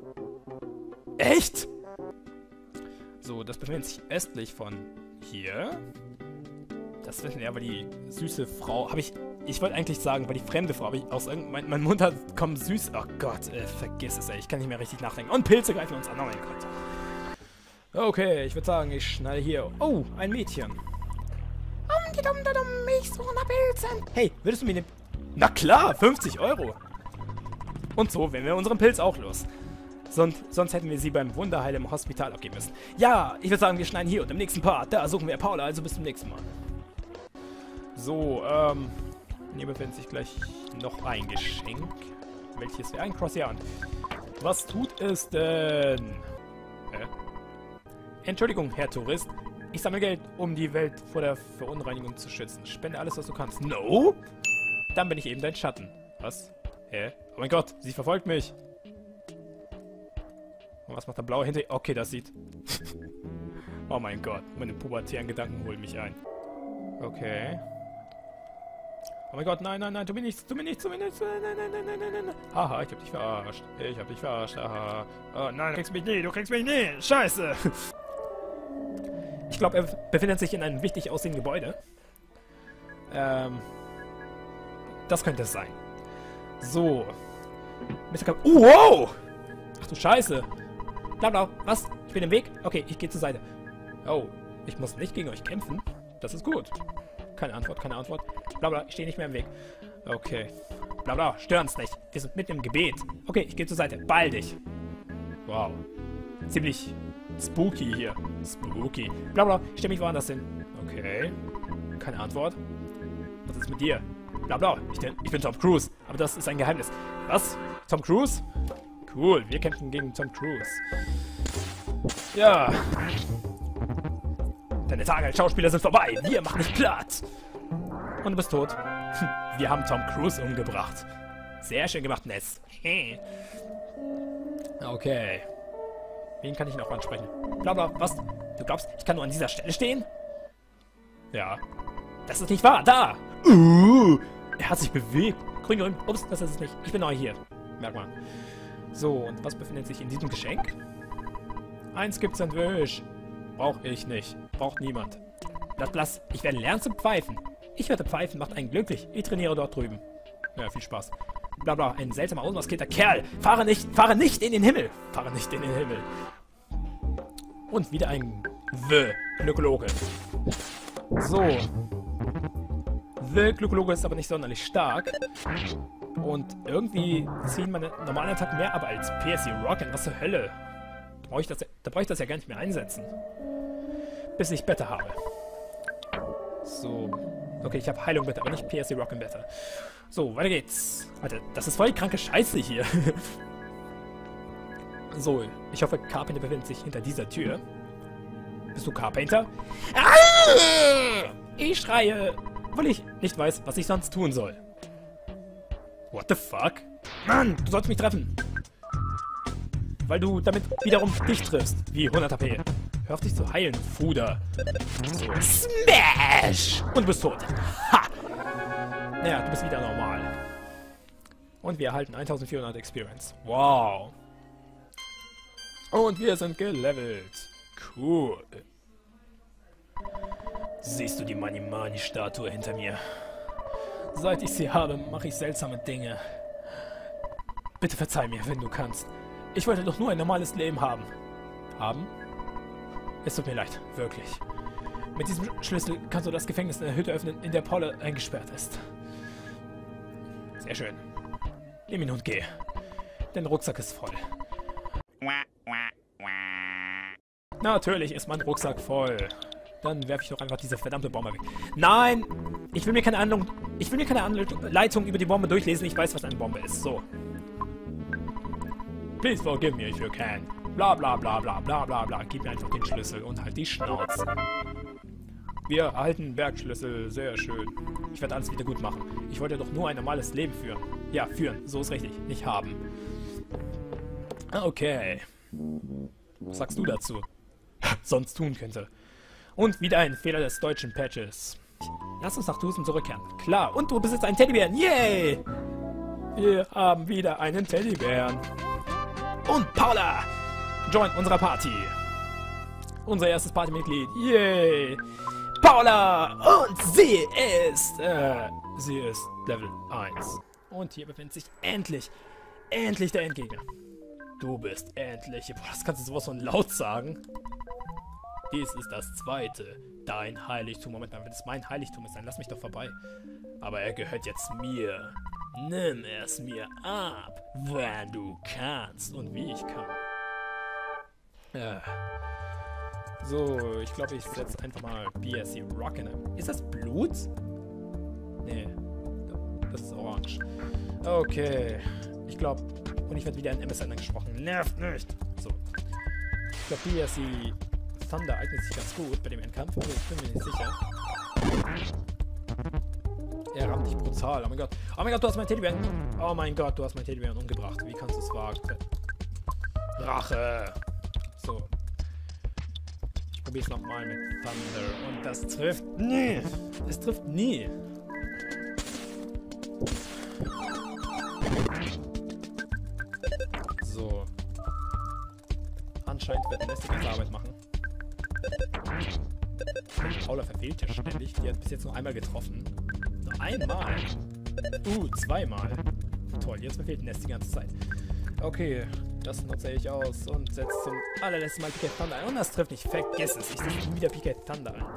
Echt? So, das befindet sich östlich von hier. Das wissen ja, weil die süße Frau... Habe ich... Ich wollte eigentlich sagen, weil die fremde Frau... Aber ich aus irgendeinem... Mein, mein Mund hat... Komm, süß... Oh Gott, äh, vergiss es, ey. Ich kann nicht mehr richtig nachdenken. Und Pilze greifen uns an. Oh mein Gott. Okay, ich würde sagen, ich schnall hier... Oh, ein Mädchen. Um die dumm, da dumm, ich suche nach Pilzen. Hey, würdest du mir den... Na klar, fünfzig Euro. Und so wären wir unseren Pilz auch los. Sonst, sonst hätten wir sie beim Wunderheil im Hospital abgeben müssen. Ja, ich würde sagen, wir schneiden hier und im nächsten Part. Da suchen wir Paula, also bis zum nächsten Mal. So, ähm... hier befindet sich gleich noch ein Geschenk. Welches wäre ein Crossian? Was tut es denn? Hä? Entschuldigung, Herr Tourist. Ich sammle Geld, um die Welt vor der Verunreinigung zu schützen. Spende alles, was du kannst. No? Dann bin ich eben dein Schatten. Was? Hä? Oh mein Gott, sie verfolgt mich. Und was macht der blaue hinter? Okay, das sieht... Oh mein Gott, meine pubertären Gedanken holen mich ein. Okay. Oh mein Gott, nein, nein, nein, tu mir nichts, tu mir nichts, tu mir nichts, nein, nein, nein, nein, nein, nein, nein. Haha, ich hab dich verarscht. Ich hab dich verarscht, haha. Oh nein, du kriegst mich nie, du kriegst mich nie. Scheiße. Ich glaube, er befindet sich in einem wichtig aussehenden Gebäude. Ähm. Das könnte es sein. So. Mister Kap. Oh, wow! Ach du Scheiße. Bla bla. Was? Ich bin im Weg? Okay, ich gehe zur Seite. Oh, ich muss nicht gegen euch kämpfen. Das ist gut. Keine Antwort, keine Antwort. Blabla, ich stehe nicht mehr im Weg. Okay. Blabla, stör uns nicht. Wir sind mitten im Gebet. Okay, ich gehe zur Seite. Beeil dich. Wow. Ziemlich spooky hier. Spooky. Blabla, ich stelle mich woanders hin. Okay. Keine Antwort. Was ist mit dir? Blabla, ich, ich bin Tom Cruise. Aber das ist ein Geheimnis. Was? Tom Cruise? Cool, wir kämpfen gegen Tom Cruise. Ja. Deine Tage als Schauspieler sind vorbei. Wir machen dich platt. Und du bist tot. Wir haben Tom Cruise umgebracht. Sehr schön gemacht, Ness. Okay. Wen kann ich noch ansprechen? Blabla, was? Du glaubst, ich kann nur an dieser Stelle stehen? Ja. Das ist nicht wahr. Da! Uh, er hat sich bewegt. Grün, grün. Ups, das ist es nicht. Ich bin neu hier. Merk mal. So, und was befindet sich in diesem Geschenk? Ein Skip-Sandwich. Brauche ich nicht. Braucht niemand. Blatt, blass. Ich werde lernen zu pfeifen. Ich werde pfeifen, macht einen glücklich. Ich trainiere dort drüben. Ja, viel Spaß. Blabla, ein seltsamer, unmaskierter Kerl. Fahre nicht, fahre nicht in den Himmel. Fahre nicht in den Himmel. Und wieder ein The Glykologe. So. The Glykologe ist aber nicht sonderlich stark. Und irgendwie ziehen meine normalen Attacken mehr ab als P S C Rocket. Was zur Hölle? Da brauche ich, das, da brauch ich das ja gar nicht mehr einsetzen. Bis ich Beta habe. So. Okay, ich habe Heilung Beta, aber nicht P S C Rocket Beta. So, weiter geht's. Alter, das ist voll die kranke Scheiße hier. So, ich hoffe, Carpenter befindet sich hinter dieser Tür. Bist du Carpenter? Ah! Ich schreie, weil ich nicht weiß, was ich sonst tun soll. What the fuck? Mann, du sollst mich treffen. Weil du damit wiederum dich triffst. Wie hundert H P. Hör auf dich zu heilen, Fuder. So. Smash! Und du bist tot. Ha! Naja, du bist wieder normal. Und wir erhalten eintausendvierhundert Experience. Wow. Und wir sind gelevelt. Cool. Siehst du die Mani-Mani-Statue hinter mir? Seit ich sie habe, mache ich seltsame Dinge. Bitte verzeih mir, wenn du kannst. Ich wollte doch nur ein normales Leben haben. Haben? Es tut mir leid, wirklich. Mit diesem Schlüssel kannst du das Gefängnis in der Hütte öffnen, in der Paula eingesperrt ist. Sehr schön. Nimm ihn und geh. Dein Rucksack ist voll. Natürlich ist mein Rucksack voll. Dann werfe ich doch einfach diese verdammte Bombe weg. Nein! Ich will mir keine Anleitung, ich will mir keine Anleitung über die Bombe durchlesen. Ich weiß, was eine Bombe ist. So. Please forgive me if you can. Bla bla bla bla bla bla bla. Gib mir einfach den Schlüssel und halt die Schnauze. Wir erhalten Bergschlüssel. Sehr schön. Ich werde alles wieder gut machen. Ich wollte doch nur ein normales Leben führen. Ja, führen. So ist richtig. Nicht haben. Okay. Was sagst du dazu? Sonst tun könnte. Und wieder ein Fehler des deutschen Patches. Lass uns nach Tusem zurückkehren. Klar, und du besitzt einen Teddybären. Yay! Wir haben wieder einen Teddybären. Und Paula joint unserer Party. Unser erstes Partymitglied. Yay! Paula! Und sie ist... Äh, sie ist Level eins. Und hier befindet sich endlich, endlich der Endgegner. Du bist endlich... Boah, das kannst du sowas von laut sagen. Dies ist das zweite. Dein Heiligtum. Moment mal, wenn es mein Heiligtum ist, dann lass mich doch vorbei. Aber er gehört jetzt mir. Nimm es mir ab, wenn du kannst und wie ich kann. Ja. So, ich glaube, ich setze einfach mal B S C Rock in. Ist das Blut? Nee. Das ist orange. Okay. Ich glaube, und ich werde wieder in M S N angesprochen. Nervt nicht. So. Ich glaube, B S C Thunder eignet sich ganz gut bei dem Endkampf, aber ich bin mir nicht sicher. Er rammt dich brutal. Oh mein Gott. Oh mein Gott, du hast meinen Teddybären. Oh mein Gott, du hast meinen Teddybären umgebracht. Wie kannst du es wagen? Rache. So. Ich probiere es nochmal mit Thunder. Und das trifft nie. Es trifft nie. So. Anscheinend wird Nessie ganze Arbeit machen. Paula verfehlt ja ständig. Die hat bis jetzt nur einmal getroffen. Nur einmal. Uh, zweimal. Toll, jetzt verfehlt Nest die ganze Zeit. Okay, das nutze ich aus und setze zum allerletzten Mal P K Thunder ein. Und das trifft nicht. Vergiss es. Ich setze wieder P K Thunder ein.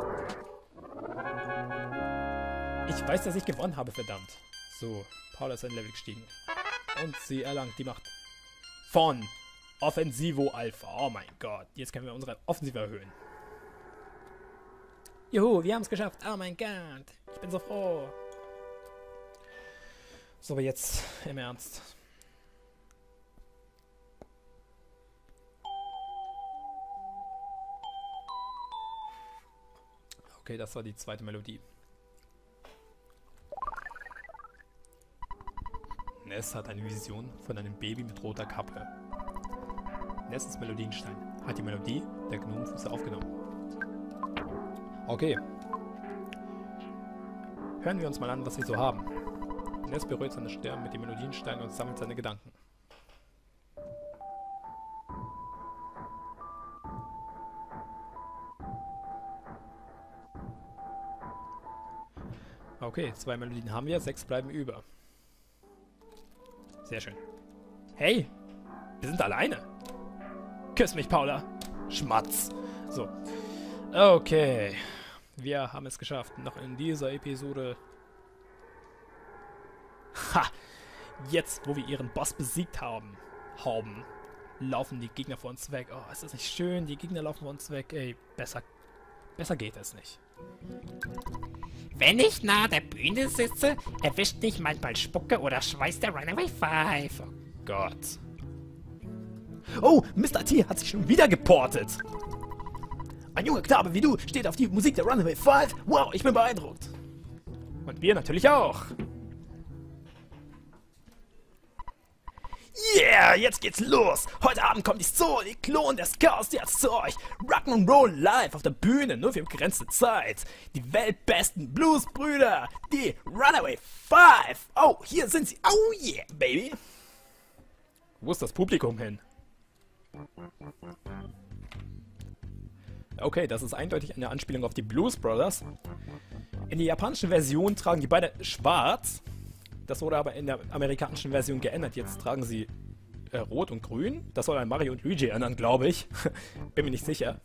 Ich weiß, dass ich gewonnen habe, verdammt. So, Paula ist ein Level gestiegen. Und sie erlangt die Macht von Offensivo Alpha. Oh mein Gott. Jetzt können wir unsere Offensive erhöhen. Juhu, wir haben es geschafft. Oh mein Gott. Ich bin so froh. So, aber jetzt im Ernst. Okay, das war die zweite Melodie. Ness hat eine Vision von einem Baby mit roter Kappe. Ness ist Melodienstein. Hat die Melodie der Gnomenfüße aufgenommen. Okay. Hören wir uns mal an, was wir so haben. Ness berührt seine Stirn mit dem Melodienstein und sammelt seine Gedanken. Okay, zwei Melodien haben wir, sechs bleiben über. Sehr schön. Hey, wir sind alleine. Küss mich, Paula. Schmatz. So. Okay. Wir haben es geschafft. Noch in dieser Episode. Ha! Jetzt, wo wir ihren Boss besiegt haben, haben, laufen die Gegner vor uns weg. Oh, ist das nicht schön? Die Gegner laufen vor uns weg. Ey, besser, besser geht es nicht. Wenn ich nahe der Bühne sitze, erwischt mich manchmal Spucke oder Schweiß der Runaway Five. Oh Gott. Oh, Mister T hat sich schon wieder geportet. Ein junger Knabe wie du steht auf die Musik der Runaway Five. Wow, ich bin beeindruckt. Und wir natürlich auch. Yeah, jetzt geht's los. Heute Abend kommt die Soul, die Klon des Chaos jetzt zu euch. Rock'n'Roll live auf der Bühne, nur für begrenzte Zeit. Die weltbesten Bluesbrüder, die Runaway Five. Oh, hier sind sie. Oh yeah, baby. Wo ist das Publikum hin? Okay, das ist eindeutig eine Anspielung auf die Blues Brothers. In der japanischen Version tragen die beide schwarz. Das wurde aber in der amerikanischen Version geändert. Jetzt tragen sie äh, rot und grün. Das soll an Mario und Luigi erinnern, glaube ich. Bin mir nicht sicher.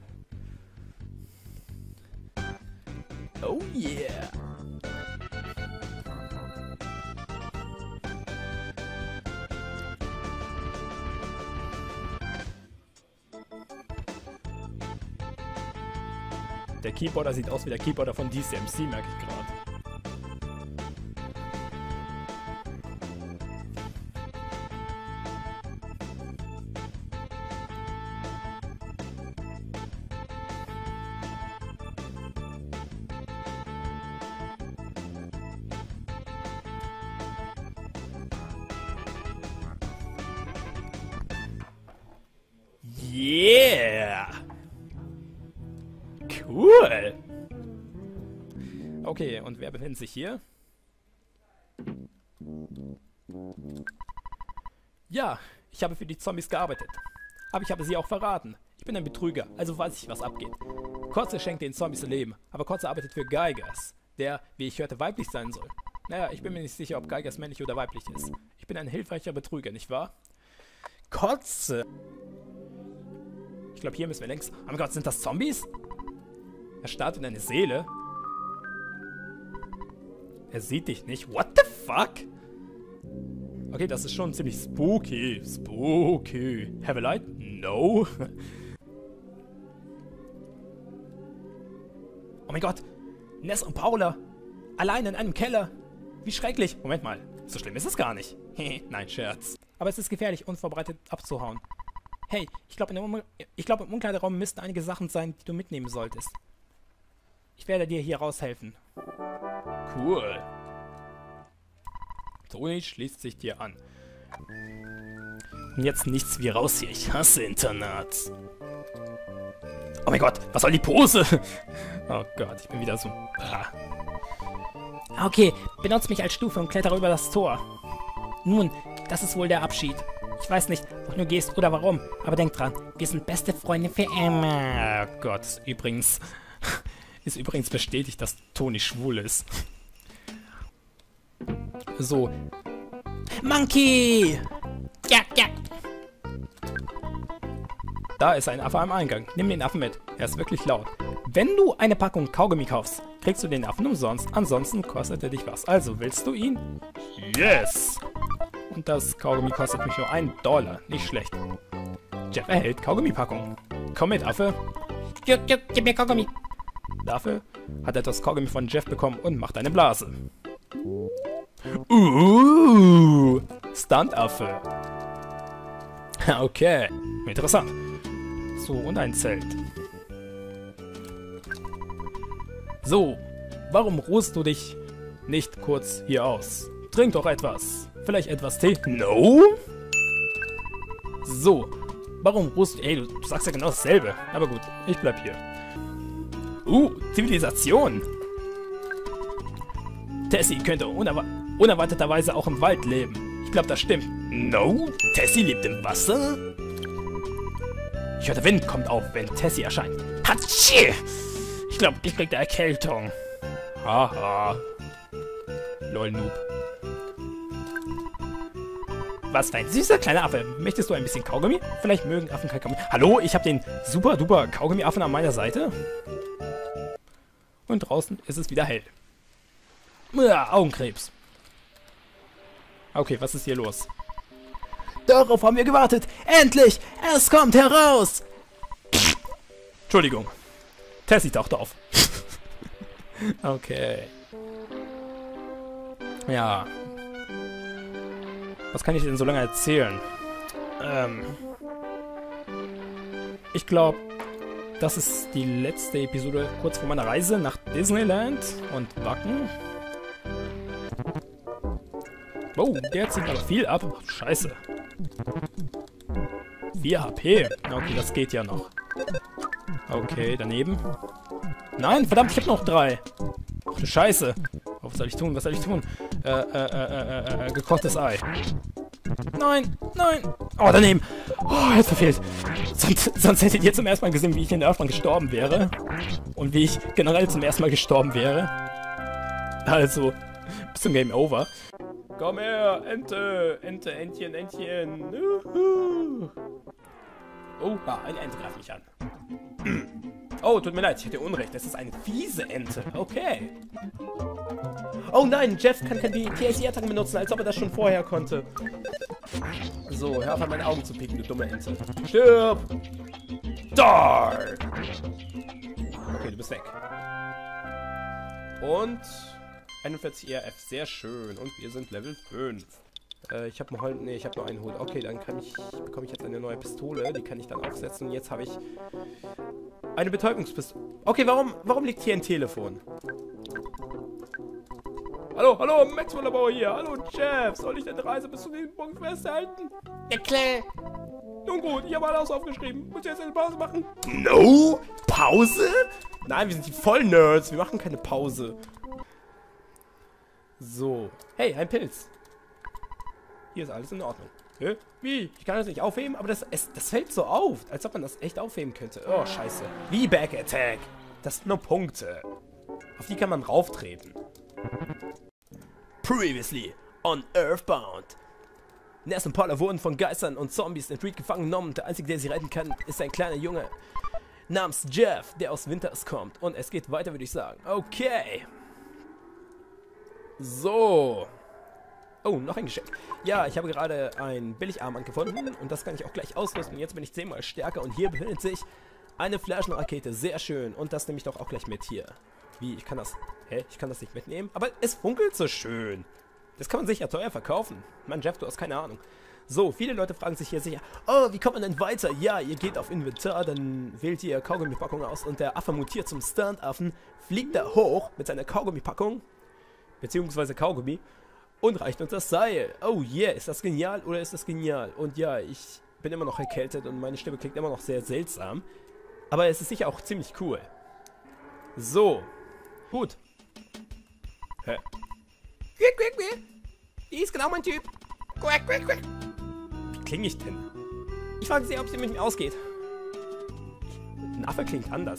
Oh yeah. Der Keyboarder sieht aus wie der Keyboarder von D C M C, merke ich gerade. Yeah! Cool! Okay, und wer befindet sich hier? Ja, ich habe für die Zombies gearbeitet. Aber ich habe sie auch verraten. Ich bin ein Betrüger, also weiß ich, was abgeht. Kotze schenkt den Zombies Leben, aber Kotze arbeitet für Geigers, der, wie ich hörte, weiblich sein soll. Naja, ich bin mir nicht sicher, ob Geigers männlich oder weiblich ist. Ich bin ein hilfreicher Betrüger, nicht wahr? Kotze! Ich glaube, hier müssen wir längs... Oh mein Gott, sind das Zombies? Er starrt in eine Seele. Er sieht dich nicht. What the fuck? Okay, das ist schon ziemlich spooky. Spooky. Have a light? No. Oh mein Gott. Ness und Paula. Allein in einem Keller. Wie schrecklich. Moment mal. So schlimm ist es gar nicht. Nein, Scherz. Aber es ist gefährlich, unvorbereitet abzuhauen. Hey, ich glaube, um glaub, im Umkleideraum müssten einige Sachen sein, die du mitnehmen solltest. Ich werde dir hier raushelfen. Cool. Toni schließt sich dir an. Und jetzt nichts wie raus hier. Ich hasse Internat. Oh mein Gott, was soll die Pose? Oh Gott, ich bin wieder so... Ah. Okay, benutze mich als Stufe und klettere über das Tor. Nun, das ist wohl der Abschied. Ich weiß nicht, ob du gehst oder warum, aber denk dran, wir sind beste Freunde für immer. Oh Gott, ist übrigens... Ist übrigens bestätigt, dass Toni schwul ist. So. Monkey! Ja, ja. Da ist ein Affe am Eingang. Nimm den Affen mit. Er ist wirklich laut. Wenn du eine Packung Kaugummi kaufst, kriegst du den Affen umsonst. Ansonsten kostet er dich was. Also, willst du ihn? Yes! Und das Kaugummi kostet mich nur einen Dollar. Nicht schlecht. Jeff erhält Kaugummipackung. Komm mit, Affe. Juck, juck, gib mir Kaugummi. Dafür hat er das Kaugummi von Jeff bekommen und macht eine Blase. Uh, Stuntaffe. Okay, interessant. So, und ein Zelt. So, warum ruhst du dich nicht kurz hier aus? Trink doch etwas. Vielleicht etwas Tee? No? So, warum ruhst du... Ey, du, du sagst ja genau dasselbe. Aber gut, ich bleib hier. Uh, Zivilisation. Tessie könnte unerwa unerwarteterweise auch im Wald leben. Ich glaube, das stimmt. No? Tessie lebt im Wasser? Ich höre, der Wind kommt auf, wenn Tessie erscheint. Hatschi! Ich glaube, ich krieg eine Erkältung. Haha. Lol, Noob. Was für ein süßer kleiner Affe. Möchtest du ein bisschen Kaugummi? Vielleicht mögen Affen kein Kaugummi. Hallo, ich habe den super duper Kaugummi-Affen an meiner Seite. Und draußen ist es wieder hell. Uah, Augenkrebs. Okay, was ist hier los? Darauf haben wir gewartet. Endlich! Es kommt heraus! Entschuldigung. Tessie taucht auf. Okay. Ja. Was kann ich denn so lange erzählen? Ähm. Ich glaube, das ist die letzte Episode kurz vor meiner Reise nach Disneyland und Wacken. Oh, der zieht aber viel ab. Scheiße. vier H P. Okay, das geht ja noch. Okay, daneben. Nein, verdammt, ich habe noch drei. Ach du Scheiße. Oh, was soll ich tun? Was soll ich tun? Äh, äh, äh, äh, äh, gekochtes Ei. Nein, nein. Oh, daneben. Oh, er hat verfehlt. Sonst, sonst hättet ihr zum ersten Mal gesehen, wie ich in der Anfang gestorben wäre. Und wie ich generell zum ersten Mal gestorben wäre. Also, bis zum Game Over. Komm her, Ente, Ente, Entchen, Entchen. Uhu. Oh, ah, eine Ente greift mich an. Oh, tut mir leid, ich hatte Unrecht. Das ist eine fiese Ente. Okay. Oh nein, Jeff kann keine T S I-Attacken benutzen, als ob er das schon vorher konnte. So, hör auf an meine Augen zu picken, du dumme Ente. Stirb! Dark! Okay, du bist weg. Und einundvierzig E R F, sehr schön. Und wir sind Level fünf. Äh, ich habe noch heute, nee, ich habe nur einen Hut. Okay, dann kann ich, bekomme ich jetzt eine neue Pistole, die kann ich dann aufsetzen. Und jetzt habe ich eine Betäubungspistole. Okay, warum, warum liegt hier ein Telefon? Hallo, hallo, Maxwell Labor hier. Hallo, Jeff. Soll ich deine Reise bis zu diesem Punkt festhalten? Ja, klar. Nun gut, ich habe alles aufgeschrieben. Muss ich jetzt eine Pause machen? No? Pause? Nein, wir sind die Vollnerds. Wir machen keine Pause. So. Hey, ein Pilz. Hier ist alles in Ordnung. Hä? Wie? Ich kann das nicht aufheben, aber das, es, das fällt so auf, als ob man das echt aufheben könnte. Oh, scheiße. Wie Back Attack. Das sind nur Punkte. Auf die kann man rauftreten. Previously on Earthbound. Ness und Paula wurden von Geistern und Zombies in Reed gefangen genommen. Der einzige, der sie retten kann, ist ein kleiner Junge namens Jeff, der aus Winters kommt. Und es geht weiter, würde ich sagen. Okay. So. Oh, noch ein Geschenk. Ja, ich habe gerade ein Billigarmband gefunden und das kann ich auch gleich ausrüsten. Jetzt bin ich zehnmal stärker und hier befindet sich eine Flaschenrakete. Sehr schön. Und das nehme ich doch auch gleich mit hier. Wie, ich kann das... Hä? Ich kann das nicht mitnehmen? Aber es funkelt so schön. Das kann man sicher teuer verkaufen. Mann, Jeff, du hast keine Ahnung. So, viele Leute fragen sich hier sicher, oh, wie kommt man denn weiter? Ja, ihr geht auf Inventar, dann wählt ihr Kaugummipackung aus und der Affe mutiert zum Stunt-Affen, fliegt da hoch mit seiner Kaugummipackung, beziehungsweise Kaugummi, und reicht uns das Seil. Oh yeah, ist das genial oder ist das genial? Und ja, ich bin immer noch erkältet und meine Stimme klingt immer noch sehr seltsam, aber es ist sicher auch ziemlich cool. So, gut. Hä? Die ist genau mein Typ. Wie klinge ich denn? Ich frage sie, ob sie mit mir ausgeht. Ein Affe klingt anders.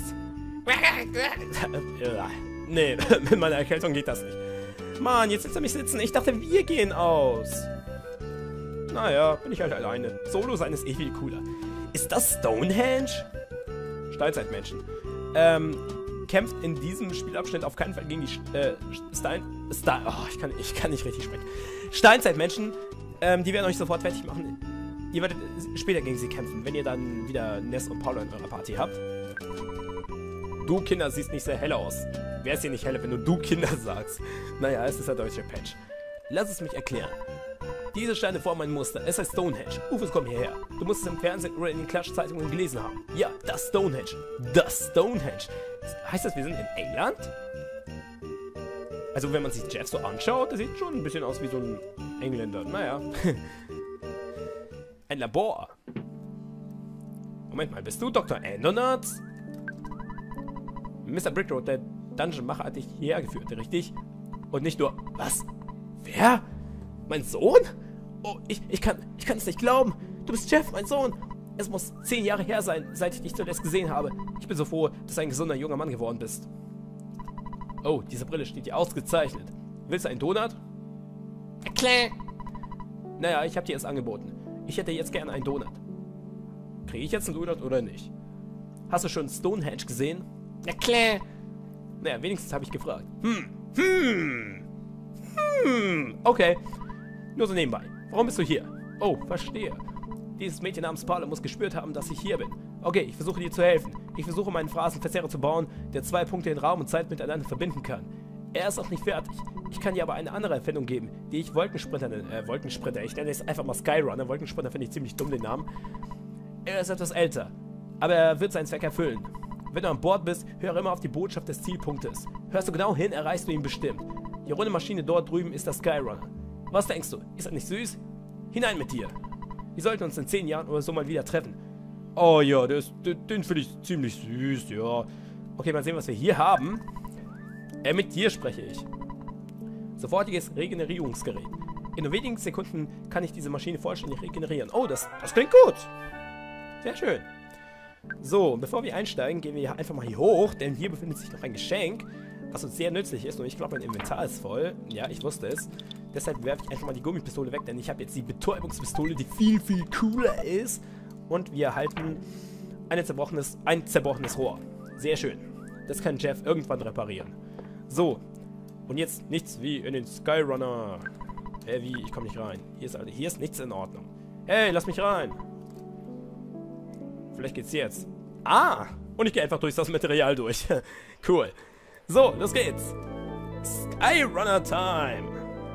Nee, mit meiner Erkältung geht das nicht. Mann, jetzt lässt er mich sitzen. Ich dachte, wir gehen aus. Naja, bin ich halt alleine. Solo sein ist eh viel cooler. Ist das Stonehenge? Steinzeitmenschen. Ähm... kämpft in diesem Spielabschnitt auf keinen Fall gegen die äh, Stein... Stein... Oh, ich kann, ich kann nicht richtig sprechen. Steinzeitmenschen, ähm, die werden euch sofort fertig machen. Ihr werdet später gegen sie kämpfen, wenn ihr dann wieder Ness und Paula in eurer Party habt. Du, Kinder, siehst nicht sehr hell aus. Wer ist hier nicht heller, wenn du du Kinder sagst? Naja, es ist der deutsche Patch. Lass es mich erklären. Diese Steine formen ein Muster. Es heißt Stonehenge. Ufos, komm hierher. Du musst es im Fernsehen oder in den Klatschzeitungen gelesen haben. Ja, das Stonehenge. Das Stonehenge. Heißt das, wir sind in England? Also, wenn man sich Jeff so anschaut, das sieht schon ein bisschen aus wie so ein Engländer. Naja. Ein Labor. Moment mal, bist du Doktor Endonuts? Mister Brickroad, der Dungeon-Macher, hat dich hierher geführt, richtig? Und nicht nur... Was? Wer? Mein Sohn? Oh, ich, ich kann ich kann es nicht glauben. Du bist Jeff, mein Sohn. Es muss zehn Jahre her sein, seit ich dich zuletzt gesehen habe. Ich bin so froh, dass du ein gesunder junger Mann geworden bist. Oh, diese Brille steht dir ausgezeichnet. Willst du einen Donut? Klar. Naja, ich habe dir es angeboten. Ich hätte jetzt gerne einen Donut. Kriege ich jetzt einen Donut oder nicht? Hast du schon Stonehenge gesehen? Na klar. Naja, wenigstens habe ich gefragt. Hm, hm, hm, okay. Nur so nebenbei. Warum bist du hier? Oh, verstehe. Dieses Mädchen namens Paula muss gespürt haben, dass ich hier bin. Okay, ich versuche dir zu helfen. Ich versuche meinen Phrasenverzerrer zu bauen, der zwei Punkte in Raum und Zeit miteinander verbinden kann. Er ist noch nicht fertig. Ich kann dir aber eine andere Erfindung geben, die ich Wolkensprinter nenne. Äh, Wolkensprinter. Ich nenne es einfach mal Skyrunner. Wolkensprinter finde ich ziemlich dumm, den Namen. Er ist etwas älter, aber er wird seinen Zweck erfüllen. Wenn du an Bord bist, höre immer auf die Botschaft des Zielpunktes. Hörst du genau hin, erreichst du ihn bestimmt. Die runde Maschine dort drüben ist der Skyrunner. Was denkst du? Ist er nicht süß? Hinein mit dir. Wir sollten uns in zehn Jahren oder so mal wieder treffen. Oh ja, der ist, den, den finde ich ziemlich süß, ja. Okay, mal sehen, was wir hier haben. Äh, mit dir spreche ich. Sofortiges Regenerierungsgerät. In nur wenigen Sekunden kann ich diese Maschine vollständig regenerieren. Oh, das, das klingt gut. Sehr schön. So, bevor wir einsteigen, gehen wir einfach mal hier hoch, denn hier befindet sich noch ein Geschenk, was uns sehr nützlich ist. Und ich glaube, mein Inventar ist voll. Ja, ich wusste es. Deshalb werfe ich einfach mal die Gummipistole weg, denn ich habe jetzt die Betäubungspistole, die viel, viel cooler ist. Und wir erhalten eine zerbrochenes, ein zerbrochenes Rohr. Sehr schön. Das kann Jeff irgendwann reparieren. So. Und jetzt nichts wie in den Skyrunner. Äh, wie? Ich komme nicht rein. Hier ist, hier ist nichts in Ordnung. Hey, lass mich rein. Vielleicht geht's jetzt. Ah! Und ich gehe einfach durch das Material durch. Cool. So, los geht's. Skyrunner Time.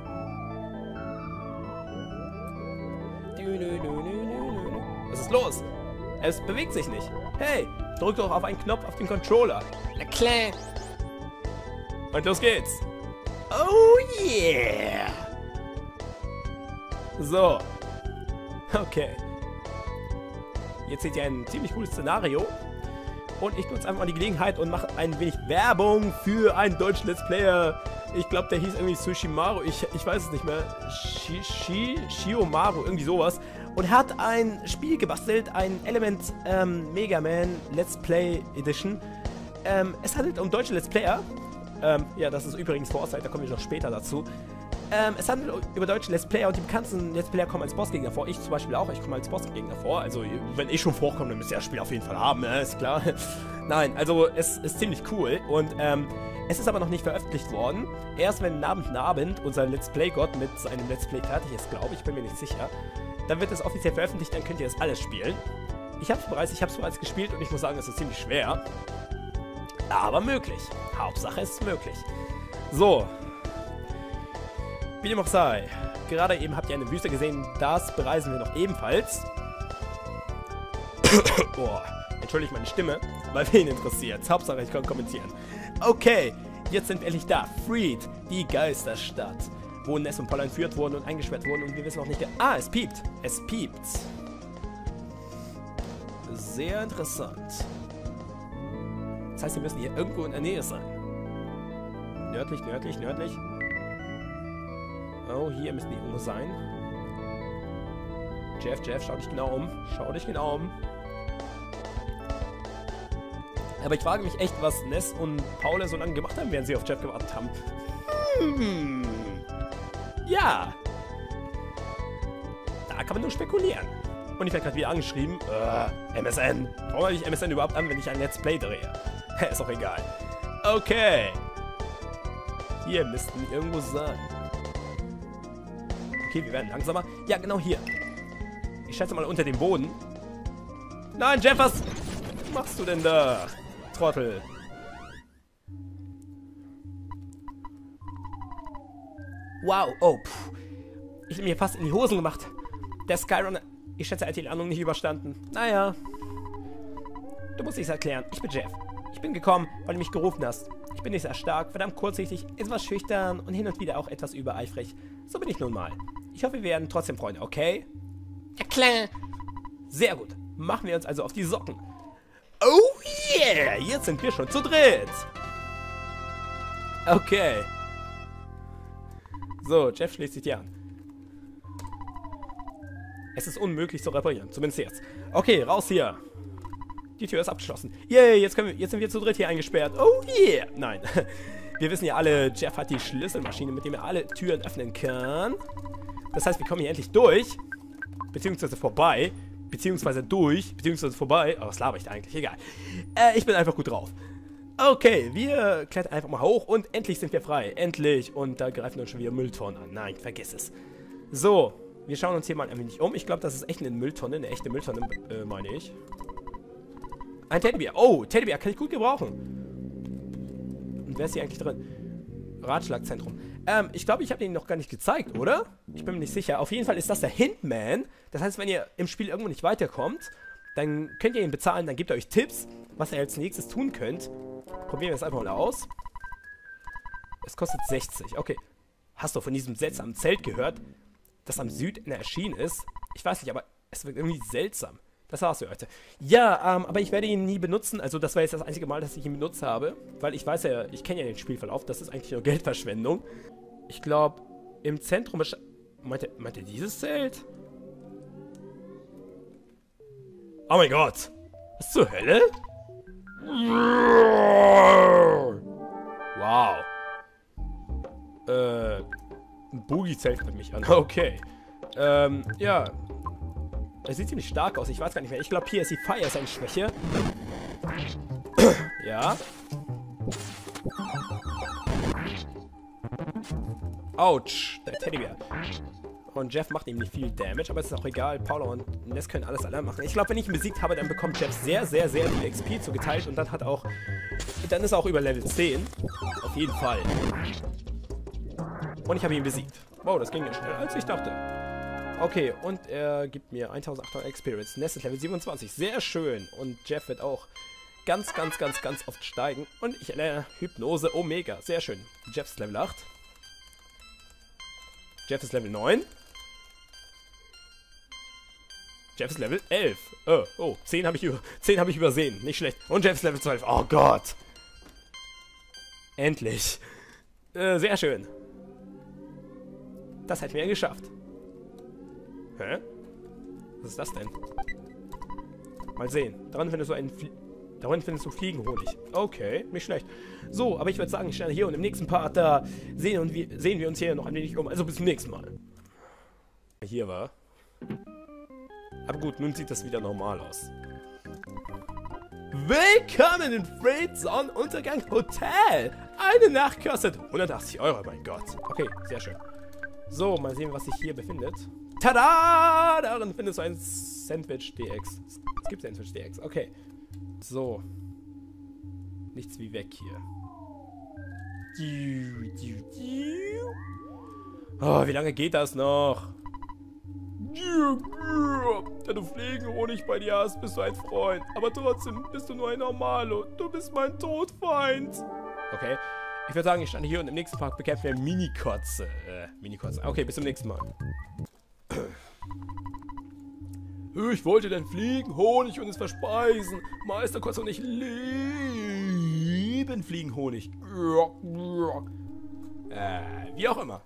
Was ist los? Es bewegt sich nicht. Hey, drück doch auf einen Knopf auf den Controller. Na klar. Und los geht's. Oh yeah. So. Okay. Jetzt seht ihr ein ziemlich cooles Szenario. Und ich nutze einfach mal die Gelegenheit und mache ein wenig Werbung für einen deutschen Let's Player. Ich glaube, der hieß irgendwie Sushimaru. Ich, ich weiß es nicht mehr. Shi, Shi, Shiomaru, irgendwie sowas. Und er hat ein Spiel gebastelt, ein Element ähm, Mega Man Let's Play Edition. Ähm, es handelt um deutsche Let's Player. Ähm, ja, das ist übrigens Foresight, da kommen wir noch später dazu. Ähm, es handelt über deutsche Let's Player und die bekanntesten Let's Player kommen als Bossgegner vor. Ich zum Beispiel auch, ich komme als Bossgegner vor. Also, wenn ich schon vorkomme, dann müsst ihr das Spiel auf jeden Fall haben, ne? Ist klar. Nein, also, es ist ziemlich cool und, ähm, es ist aber noch nicht veröffentlicht worden. Erst wenn Abend Abend unser Let's Play-Gott mit seinem Let's Play fertig ist, glaube ich, bin mir nicht sicher, dann wird es offiziell veröffentlicht, dann könnt ihr das alles spielen. Ich habe es bereits, ich habe es bereits gespielt und ich muss sagen, es ist ziemlich schwer. Aber möglich. Hauptsache, es ist möglich. So. Wie dem auch sei. Gerade eben habt ihr eine Wüste gesehen. Das bereisen wir noch ebenfalls. Boah. Entschuldigt meine Stimme. Weil wen interessiert. Hauptsache, ich kann kommentieren. Okay. Jetzt sind wir endlich da. Freed. Die Geisterstadt. Wo Ness und Paula entführt wurden und eingesperrt wurden. Und wir wissen noch nicht... Ah, es piept. Es piept. Sehr interessant. Das heißt, wir müssen hier irgendwo in der Nähe sein. Nördlich, nördlich, nördlich. Oh, hier müssen die irgendwo sein. Jeff, Jeff, schau dich genau um. Schau dich genau um. Aber ich frage mich echt, was Ness und Paula so lange gemacht haben, während sie auf Jeff gewartet haben. Hm. Ja. Da kann man nur spekulieren. Und ich werde gerade wieder angeschrieben. Äh, M S N. Warum habe ich M S N überhaupt an, wenn ich ein Let's Play drehe? Ist auch egal. Okay. Hier müssten die irgendwo sein. Okay, wir werden langsamer. Ja, genau hier. Ich schätze mal unter dem Boden. Nein, Jeff, was machst du denn da? Trottel. Wow, oh, puh. Ich habe mir fast in die Hosen gemacht. Der Skyrunner. Ich schätze, er hat die Landung nicht überstanden. Naja. Du musst nichts erklären. Ich bin Jeff. Ich bin gekommen, weil du mich gerufen hast. Ich bin nicht sehr stark, verdammt kurzsichtig, etwas schüchtern und hin und wieder auch etwas übereifrig. So bin ich nun mal. Ich hoffe, wir werden trotzdem Freunde, okay? Ja klar. Sehr gut. Machen wir uns also auf die Socken. Oh yeah! Jetzt sind wir schon zu dritt. Okay. So, Jeff schließt sich dir an. Es ist unmöglich zu reparieren, zumindest jetzt. Okay, raus hier. Die Tür ist abgeschlossen. Yay, jetzt, können wir, jetzt sind wir zu dritt hier eingesperrt. Oh yeah! Nein. Wir wissen ja alle, Jeff hat die Schlüsselmaschine, mit der er alle Türen öffnen kann. Das heißt, wir kommen hier endlich durch. Beziehungsweise vorbei. Beziehungsweise durch. Beziehungsweise vorbei. Oh, was laber ich da eigentlich? Egal. Äh, ich bin einfach gut drauf. Okay, wir klettern einfach mal hoch und endlich sind wir frei. Endlich. Und da greifen uns schon wieder Mülltonnen an. Nein, vergiss es. So, wir schauen uns hier mal ein wenig um. Ich glaube, das ist echt eine Mülltonne. Eine echte Mülltonne, äh, meine ich. Ein Teddybär. Oh, Teddybär kann ich gut gebrauchen. Und wer ist hier eigentlich drin? Ratschlagzentrum. Ähm, ich glaube, ich habe den noch gar nicht gezeigt, oder? Ich bin mir nicht sicher. Auf jeden Fall ist das der Hintman. Das heißt, wenn ihr im Spiel irgendwo nicht weiterkommt, dann könnt ihr ihn bezahlen, dann gibt er euch Tipps, was ihr als nächstes tun könnt. Probieren wir das einfach mal aus. Es kostet sechzig. Okay. Hast du von diesem seltsamen Zelt gehört, das am Südende erschienen ist? Ich weiß nicht, aber es wirkt irgendwie seltsam. Das war's für heute. Ja, ähm, aber ich werde ihn nie benutzen. Also das war jetzt das einzige Mal, dass ich ihn benutzt habe. Weil ich weiß ja, ich kenne ja den Spielverlauf. Das ist eigentlich nur Geldverschwendung. Ich glaube, im Zentrum... Meint meint ihr dieses Zelt? Oh mein Gott. Was zur Hölle? Wow. Äh, ein Boogie-Zelt mit mich an. Okay. Ähm, ja. Er sieht ziemlich stark aus. Ich weiß gar nicht mehr. Ich glaube, P S C Fire ist eine Schwäche. Ja. Autsch. Der Teddybär. Und Jeff macht ihm nicht viel Damage, aber es ist auch egal. Paula und Ness können alles allein machen. Ich glaube, wenn ich ihn besiegt habe, dann bekommt Jeff sehr, sehr, sehr viel X P zugeteilt. Und dann hat auch... Dann ist er auch über Level zehn. Auf jeden Fall. Und ich habe ihn besiegt. Wow, das ging ja schneller, als ich dachte. Okay, und er gibt mir eintausendachthundert Experience. Ness ist Level siebenundzwanzig. Sehr schön. Und Jeff wird auch ganz, ganz, ganz, ganz oft steigen. Und ich erlerne Hypnose Omega. Sehr schön. Jeff ist Level acht. Jeff ist Level neun. Jeff ist Level elf. Oh, oh, zehn habe ich, über, zehn hab ich übersehen. Nicht schlecht. Und Jeff ist Level zwölf. Oh Gott. Endlich. Äh, sehr schön. Das hätten wir ja geschafft. Hä? Was ist das denn? Mal sehen. Daran findest du einen Flie Darin findest du Fliegenhonig. Okay, nicht schlecht. So, aber ich würde sagen, ich stehe hier und im nächsten Part, da sehen, und wir, sehen wir uns hier noch ein wenig um. Also bis zum nächsten Mal. Hier war. Aber gut, nun sieht das wieder normal aus. Willkommen in Freight Sonnenuntergang Hotel. Eine Nacht kostet hundertachtzig Euro, mein Gott. Okay, sehr schön. So, mal sehen, was sich hier befindet. Tada! Darin findest du ein Sandwich D X. Es gibt Sandwich D X, okay. So. Nichts wie weg hier. Oh, wie lange geht das noch? Wenn du Fliegenhonig bei dir hast, bist du ein Freund. Aber trotzdem bist du nur ein Normalo. Du bist mein Todfeind. Okay. Ich würde sagen, ich stand hier und im nächsten Park bekämpfen wir Minikotze. Äh, Minikotze. Okay, bis zum nächsten Mal. Ich wollte den Fliegenhonig und es verspeisen. Meister Kotze und ich lieben Fliegenhonig. Äh, wie auch immer.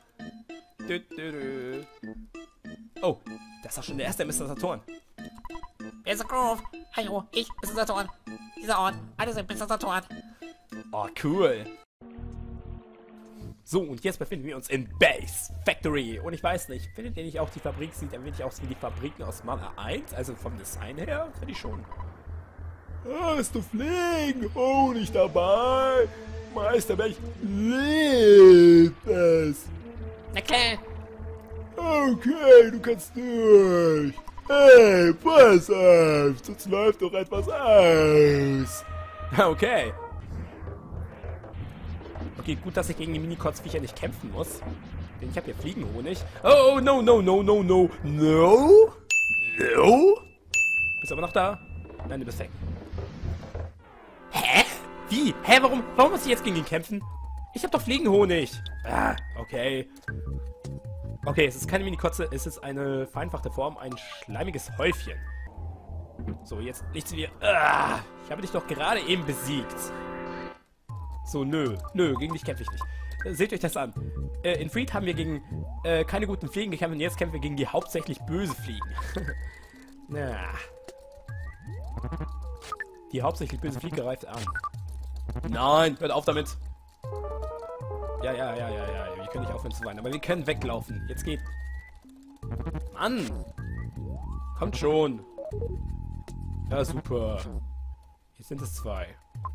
Oh, das ist doch schon der erste Mister Saturn. Mister Groove, hallo, ich, Mister Saturn. Dieser Ort, alle sind Mister Saturn. Oh, cool. So, und jetzt befinden wir uns in Base Factory. Und ich weiß nicht, findet ihr nicht auch, die Fabrik sieht ein wenig aus wie die Fabriken aus Mana eins? Also vom Design her, finde ich schon. Hast du Fliegenhonig dabei? Meister, welch liebt es. Okay. Okay, du kannst durch. Hey, pass auf, sonst läuft doch etwas aus. Okay. Okay, gut, dass ich gegen die Mini-Kotzviecher nicht kämpfen muss. Denn ich habe hier Fliegenhonig. Oh, no, no, no, no, no. No? No? Bist du aber noch da? Nein, du bist weg. Hä? Wie? Hä, warum, warum muss ich jetzt gegen ihn kämpfen? Ich habe doch Fliegenhonig. Ah, okay. Okay, es ist keine Mini-Kotze, es ist eine vereinfachte Form, ein schleimiges Häufchen. So, jetzt nichts wie... Ah, ich habe dich doch gerade eben besiegt. So, nö. Nö, gegen dich kämpfe ich nicht. Äh, seht euch das an. Äh, in Freed haben wir gegen äh, keine guten Fliegen gekämpft und jetzt kämpfen wir gegen die hauptsächlich böse Fliegen. Na. Die hauptsächlich böse Fliege greift an. Nein, hört auf damit. Ja, ja, ja, ja, ja. Wir können nicht aufhören zu weinen, aber wir können weglaufen. Jetzt geht. Mann! Kommt schon. Ja, super. Jetzt sind es zwei.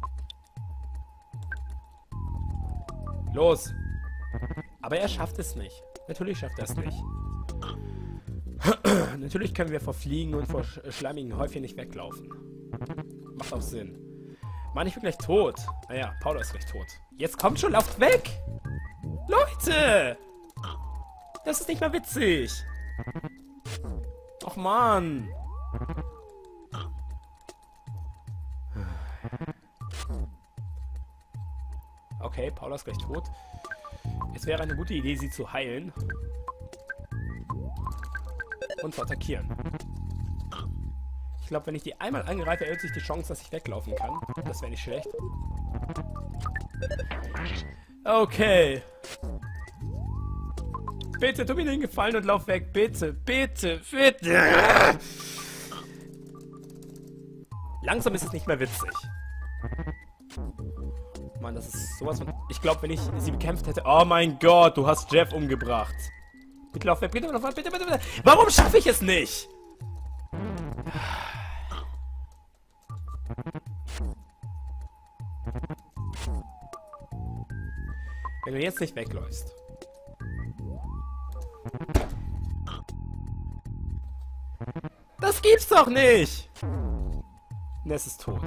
Los! Aber er schafft es nicht. Natürlich schafft er es nicht. Natürlich können wir vor Fliegen und vor sch schleimigen Häufchen nicht weglaufen. Macht auch Sinn. Mann, ich bin gleich tot. Naja, Paula ist gleich tot. Jetzt kommt schon, lauft weg! Leute! Das ist nicht mal witzig. Och Mann! Okay, Paula ist gleich tot. Es wäre eine gute Idee, sie zu heilen. Und zu attackieren. Ich glaube, wenn ich die einmal angreife, erhöht sich die Chance, dass ich weglaufen kann. Das wäre nicht schlecht. Okay. Bitte, tu mir den Gefallen und lauf weg. Bitte, bitte, bitte. Langsam ist es nicht mehr witzig. Mann, das ist sowas von... Ich glaube, wenn ich sie bekämpft hätte... Oh mein Gott, du hast Jeff umgebracht. Bitte lauf weg, bitte lauf weg, bitte, bitte, bitte. Warum schaffe ich es nicht? Wenn du jetzt nicht wegläufst. Das gibt's doch nicht! Ness ist tot.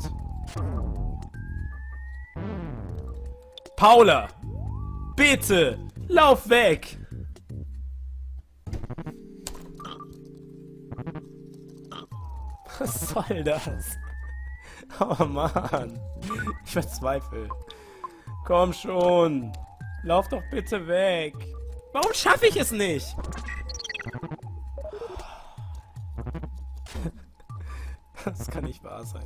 Paula! Bitte! Lauf weg! Was soll das? Oh Mann. Ich verzweifle. Komm schon. Lauf doch bitte weg. Warum schaffe ich es nicht? Das kann nicht wahr sein.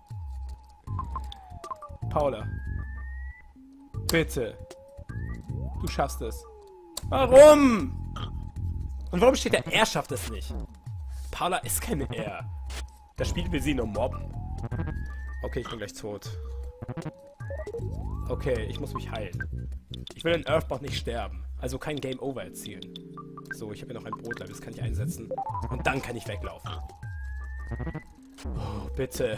Paula. Bitte. Du schaffst es. Warum? Und warum steht da, er schafft es nicht? Paula ist keine Er. Das Spiel will sie nur mobben. Okay, ich bin gleich tot. Okay, ich muss mich heilen. Ich will in Earthbound nicht sterben. Also kein Game Over erzielen. So, ich habe hier noch ein Brotleib, das kann ich einsetzen. Und dann kann ich weglaufen. Oh, bitte.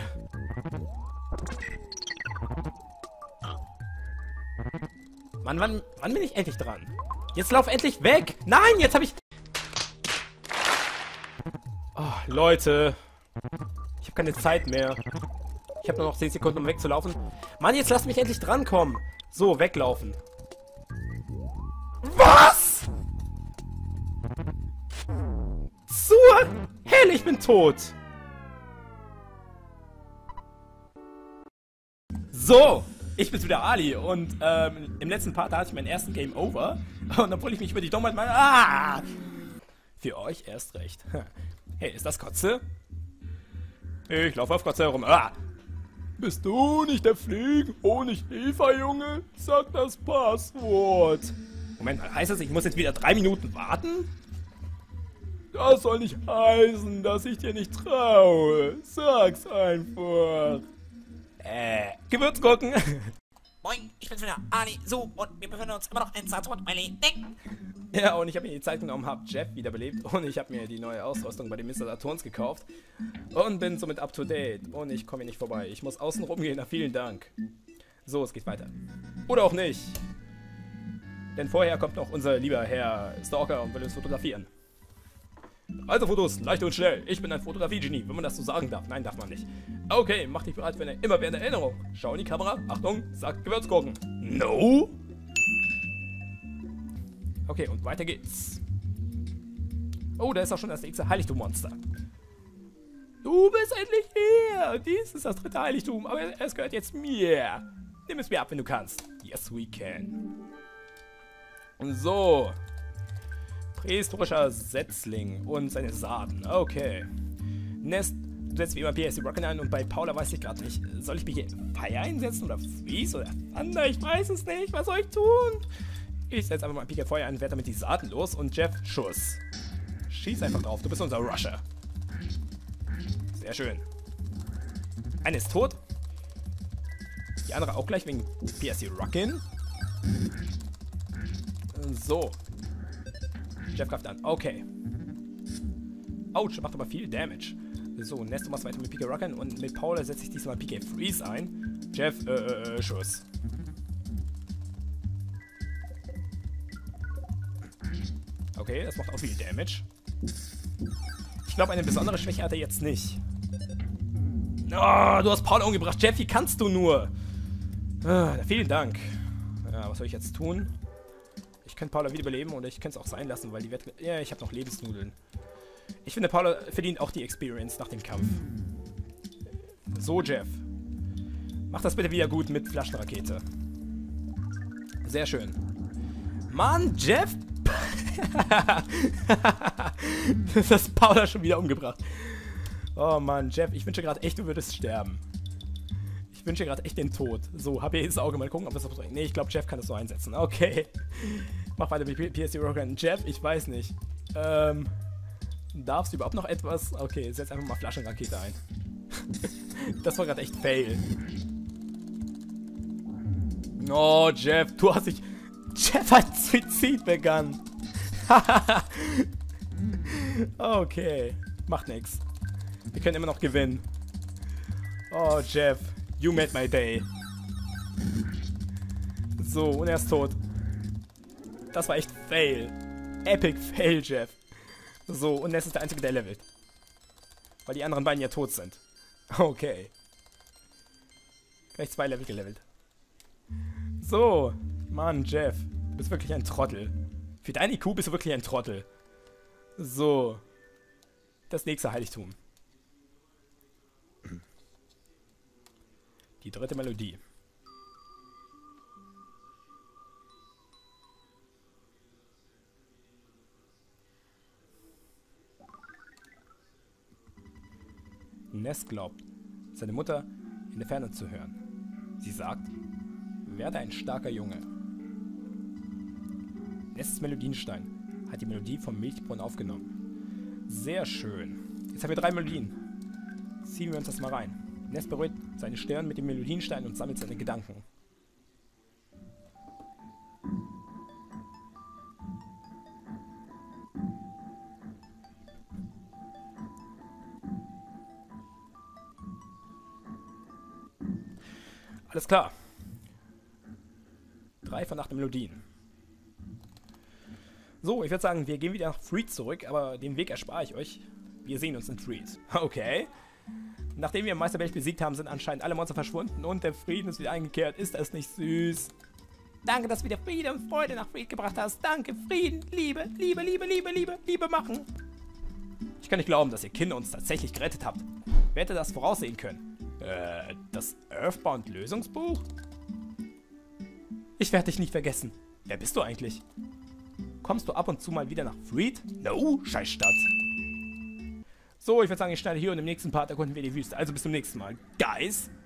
Mann, wann, wann bin ich endlich dran? Jetzt lauf endlich weg! Nein, jetzt habe ich... Oh, Leute. Ich habe keine Zeit mehr. Ich habe nur noch zehn Sekunden, um wegzulaufen. Mann, jetzt lass mich endlich drankommen. So, weglaufen. Was? Zur Hölle, ich bin tot. So, ich bin's wieder, Ali. Und ähm, im letzten Part, da hatte ich meinen ersten Game Over. Und obwohl ich mich über die Dummheit meine... Ah! Für euch erst recht. Hey, ist das Kotze? Ich laufe auf Kotze herum. Ah! Bist du nicht der Fliegen ohne Schäfer, Junge? Sag das Passwort. Moment mal, heißt das, ich muss jetzt wieder drei Minuten warten? Das soll nicht heißen, dass ich dir nicht traue. Sag's einfach. Äh, Gewürzgurken. Moin, ich bin's wieder, Ali. So, und wir befinden uns immer noch in Saturn Valley. Ja, und ich habe mir die Zeit genommen, habe Jeff wiederbelebt und ich habe mir die neue Ausrüstung bei den Mister Saturns gekauft und bin somit up to date und ich komme hier nicht vorbei. Ich muss außen rumgehen, na vielen Dank. So, es geht weiter. Oder auch nicht. Denn vorher kommt noch unser lieber Herr Stalker und will uns fotografieren. Also Fotos, leicht und schnell. Ich bin ein Fotografie-Genie, wenn man das so sagen darf. Nein, darf man nicht. Okay, mach dich bereit für eine immerwährende Erinnerung. Schau in die Kamera. Achtung, sag Gewürzgurken. No? Okay, und weiter geht's. Oh, da ist auch schon das nächste Heiligtum-Monster. Du bist endlich hier. Dies ist das dritte Heiligtum, aber es gehört jetzt mir. Nimm es mir ab, wenn du kannst. Yes, we can. Und so. Prähistorischer Setzling und seine Saaten. Okay. Nest, du setzt wie immer P S C Rocket ein und bei Paula weiß ich gerade nicht. Soll ich mich hier Fire einsetzen oder Freeze oder Thunder? Ich weiß es nicht. Was soll ich tun? Ich setze einfach mal Pika Feuer ein, werde damit die Saaten los und Jeff, Schuss. Schieß einfach drauf, du bist unser Rusher. Sehr schön. Eine ist tot. Die andere auch gleich wegen P S C Rockin. So. Jeff greift an. Okay. Autsch, macht aber viel Damage. So, Nesto macht weiter mit P K Rockin und mit Paula setze ich diesmal P K Freeze ein. Jeff, äh, äh, Schuss. Okay, das macht auch viel Damage. Ich glaube, eine besondere Schwäche hat er jetzt nicht. Oh, du hast Paula umgebracht. Jeff, wie kannst du nur? Ah, vielen Dank. Ja, was soll ich jetzt tun? Ich könnte Paula wiederbeleben oder ich könnte es auch sein lassen, weil die wird... Ja, ich habe noch Lebensnudeln. Ich finde, Paula verdient auch die Experience nach dem Kampf. So, Jeff. Mach das bitte wieder gut mit Flaschenrakete. Sehr schön. Mann, Jeff! Das hat Paula schon wieder umgebracht. Oh Mann, Jeff, ich wünsche gerade echt, du würdest sterben. Ich wünsche gerade echt den Tod. So, H P ins Auge, mal gucken, ob das so bringt. Nee, ich glaube, Jeff kann das so einsetzen. Okay. Mach weiter mit P S C Rogan. Jeff, ich weiß nicht. Ähm. Darfst du überhaupt noch etwas? Okay, setz einfach mal Flaschenrakete ein. Das war gerade echt fail. Oh, Jeff, du hast dich... Jeff hat Suizid begangen. Okay, macht nix. Wir können immer noch gewinnen. Oh, Jeff, you made my day. So, und er ist tot. Das war echt fail. Epic fail, Jeff. So, und Ness ist der Einzige, der levelt. Weil die anderen beiden ja tot sind. Okay. Gleich zwei Level gelevelt. So, Mann, Jeff. Du bist wirklich ein Trottel. Für deine I Q bist du wirklich ein Trottel. So. Das nächste Heiligtum. Die dritte Melodie. Ness glaubt, seine Mutter in der Ferne zu hören. Sie sagt, werde ein starker Junge. Ness Melodienstein hat die Melodie vom Milchbrunnen aufgenommen. Sehr schön. Jetzt haben wir drei Melodien. Ziehen wir uns das mal rein. Ness berührt seine Stirn mit dem Melodienstein und sammelt seine Gedanken. Alles klar. Drei von acht Melodien. So, ich würde sagen, wir gehen wieder nach Freed zurück, aber den Weg erspare ich euch. Wir sehen uns in Freed. Okay. Nachdem wir Meister Belch besiegt haben, sind anscheinend alle Monster verschwunden und der Frieden ist wieder eingekehrt. Ist das nicht süß? Danke, dass du wieder Friede und Freude nach Freed gebracht hast. Danke, Frieden, Liebe, Liebe, Liebe, Liebe, Liebe, Liebe machen. Ich kann nicht glauben, dass ihr Kinder uns tatsächlich gerettet habt. Wer hätte das voraussehen können? Äh, das Earthbound-Lösungsbuch? Ich werde dich nicht vergessen. Wer bist du eigentlich? Kommst du ab und zu mal wieder nach Freed? No, Scheißstadt. So, ich würde sagen, ich schneide hier und im nächsten Part erkunden wir die Wüste. Also bis zum nächsten Mal. Guys!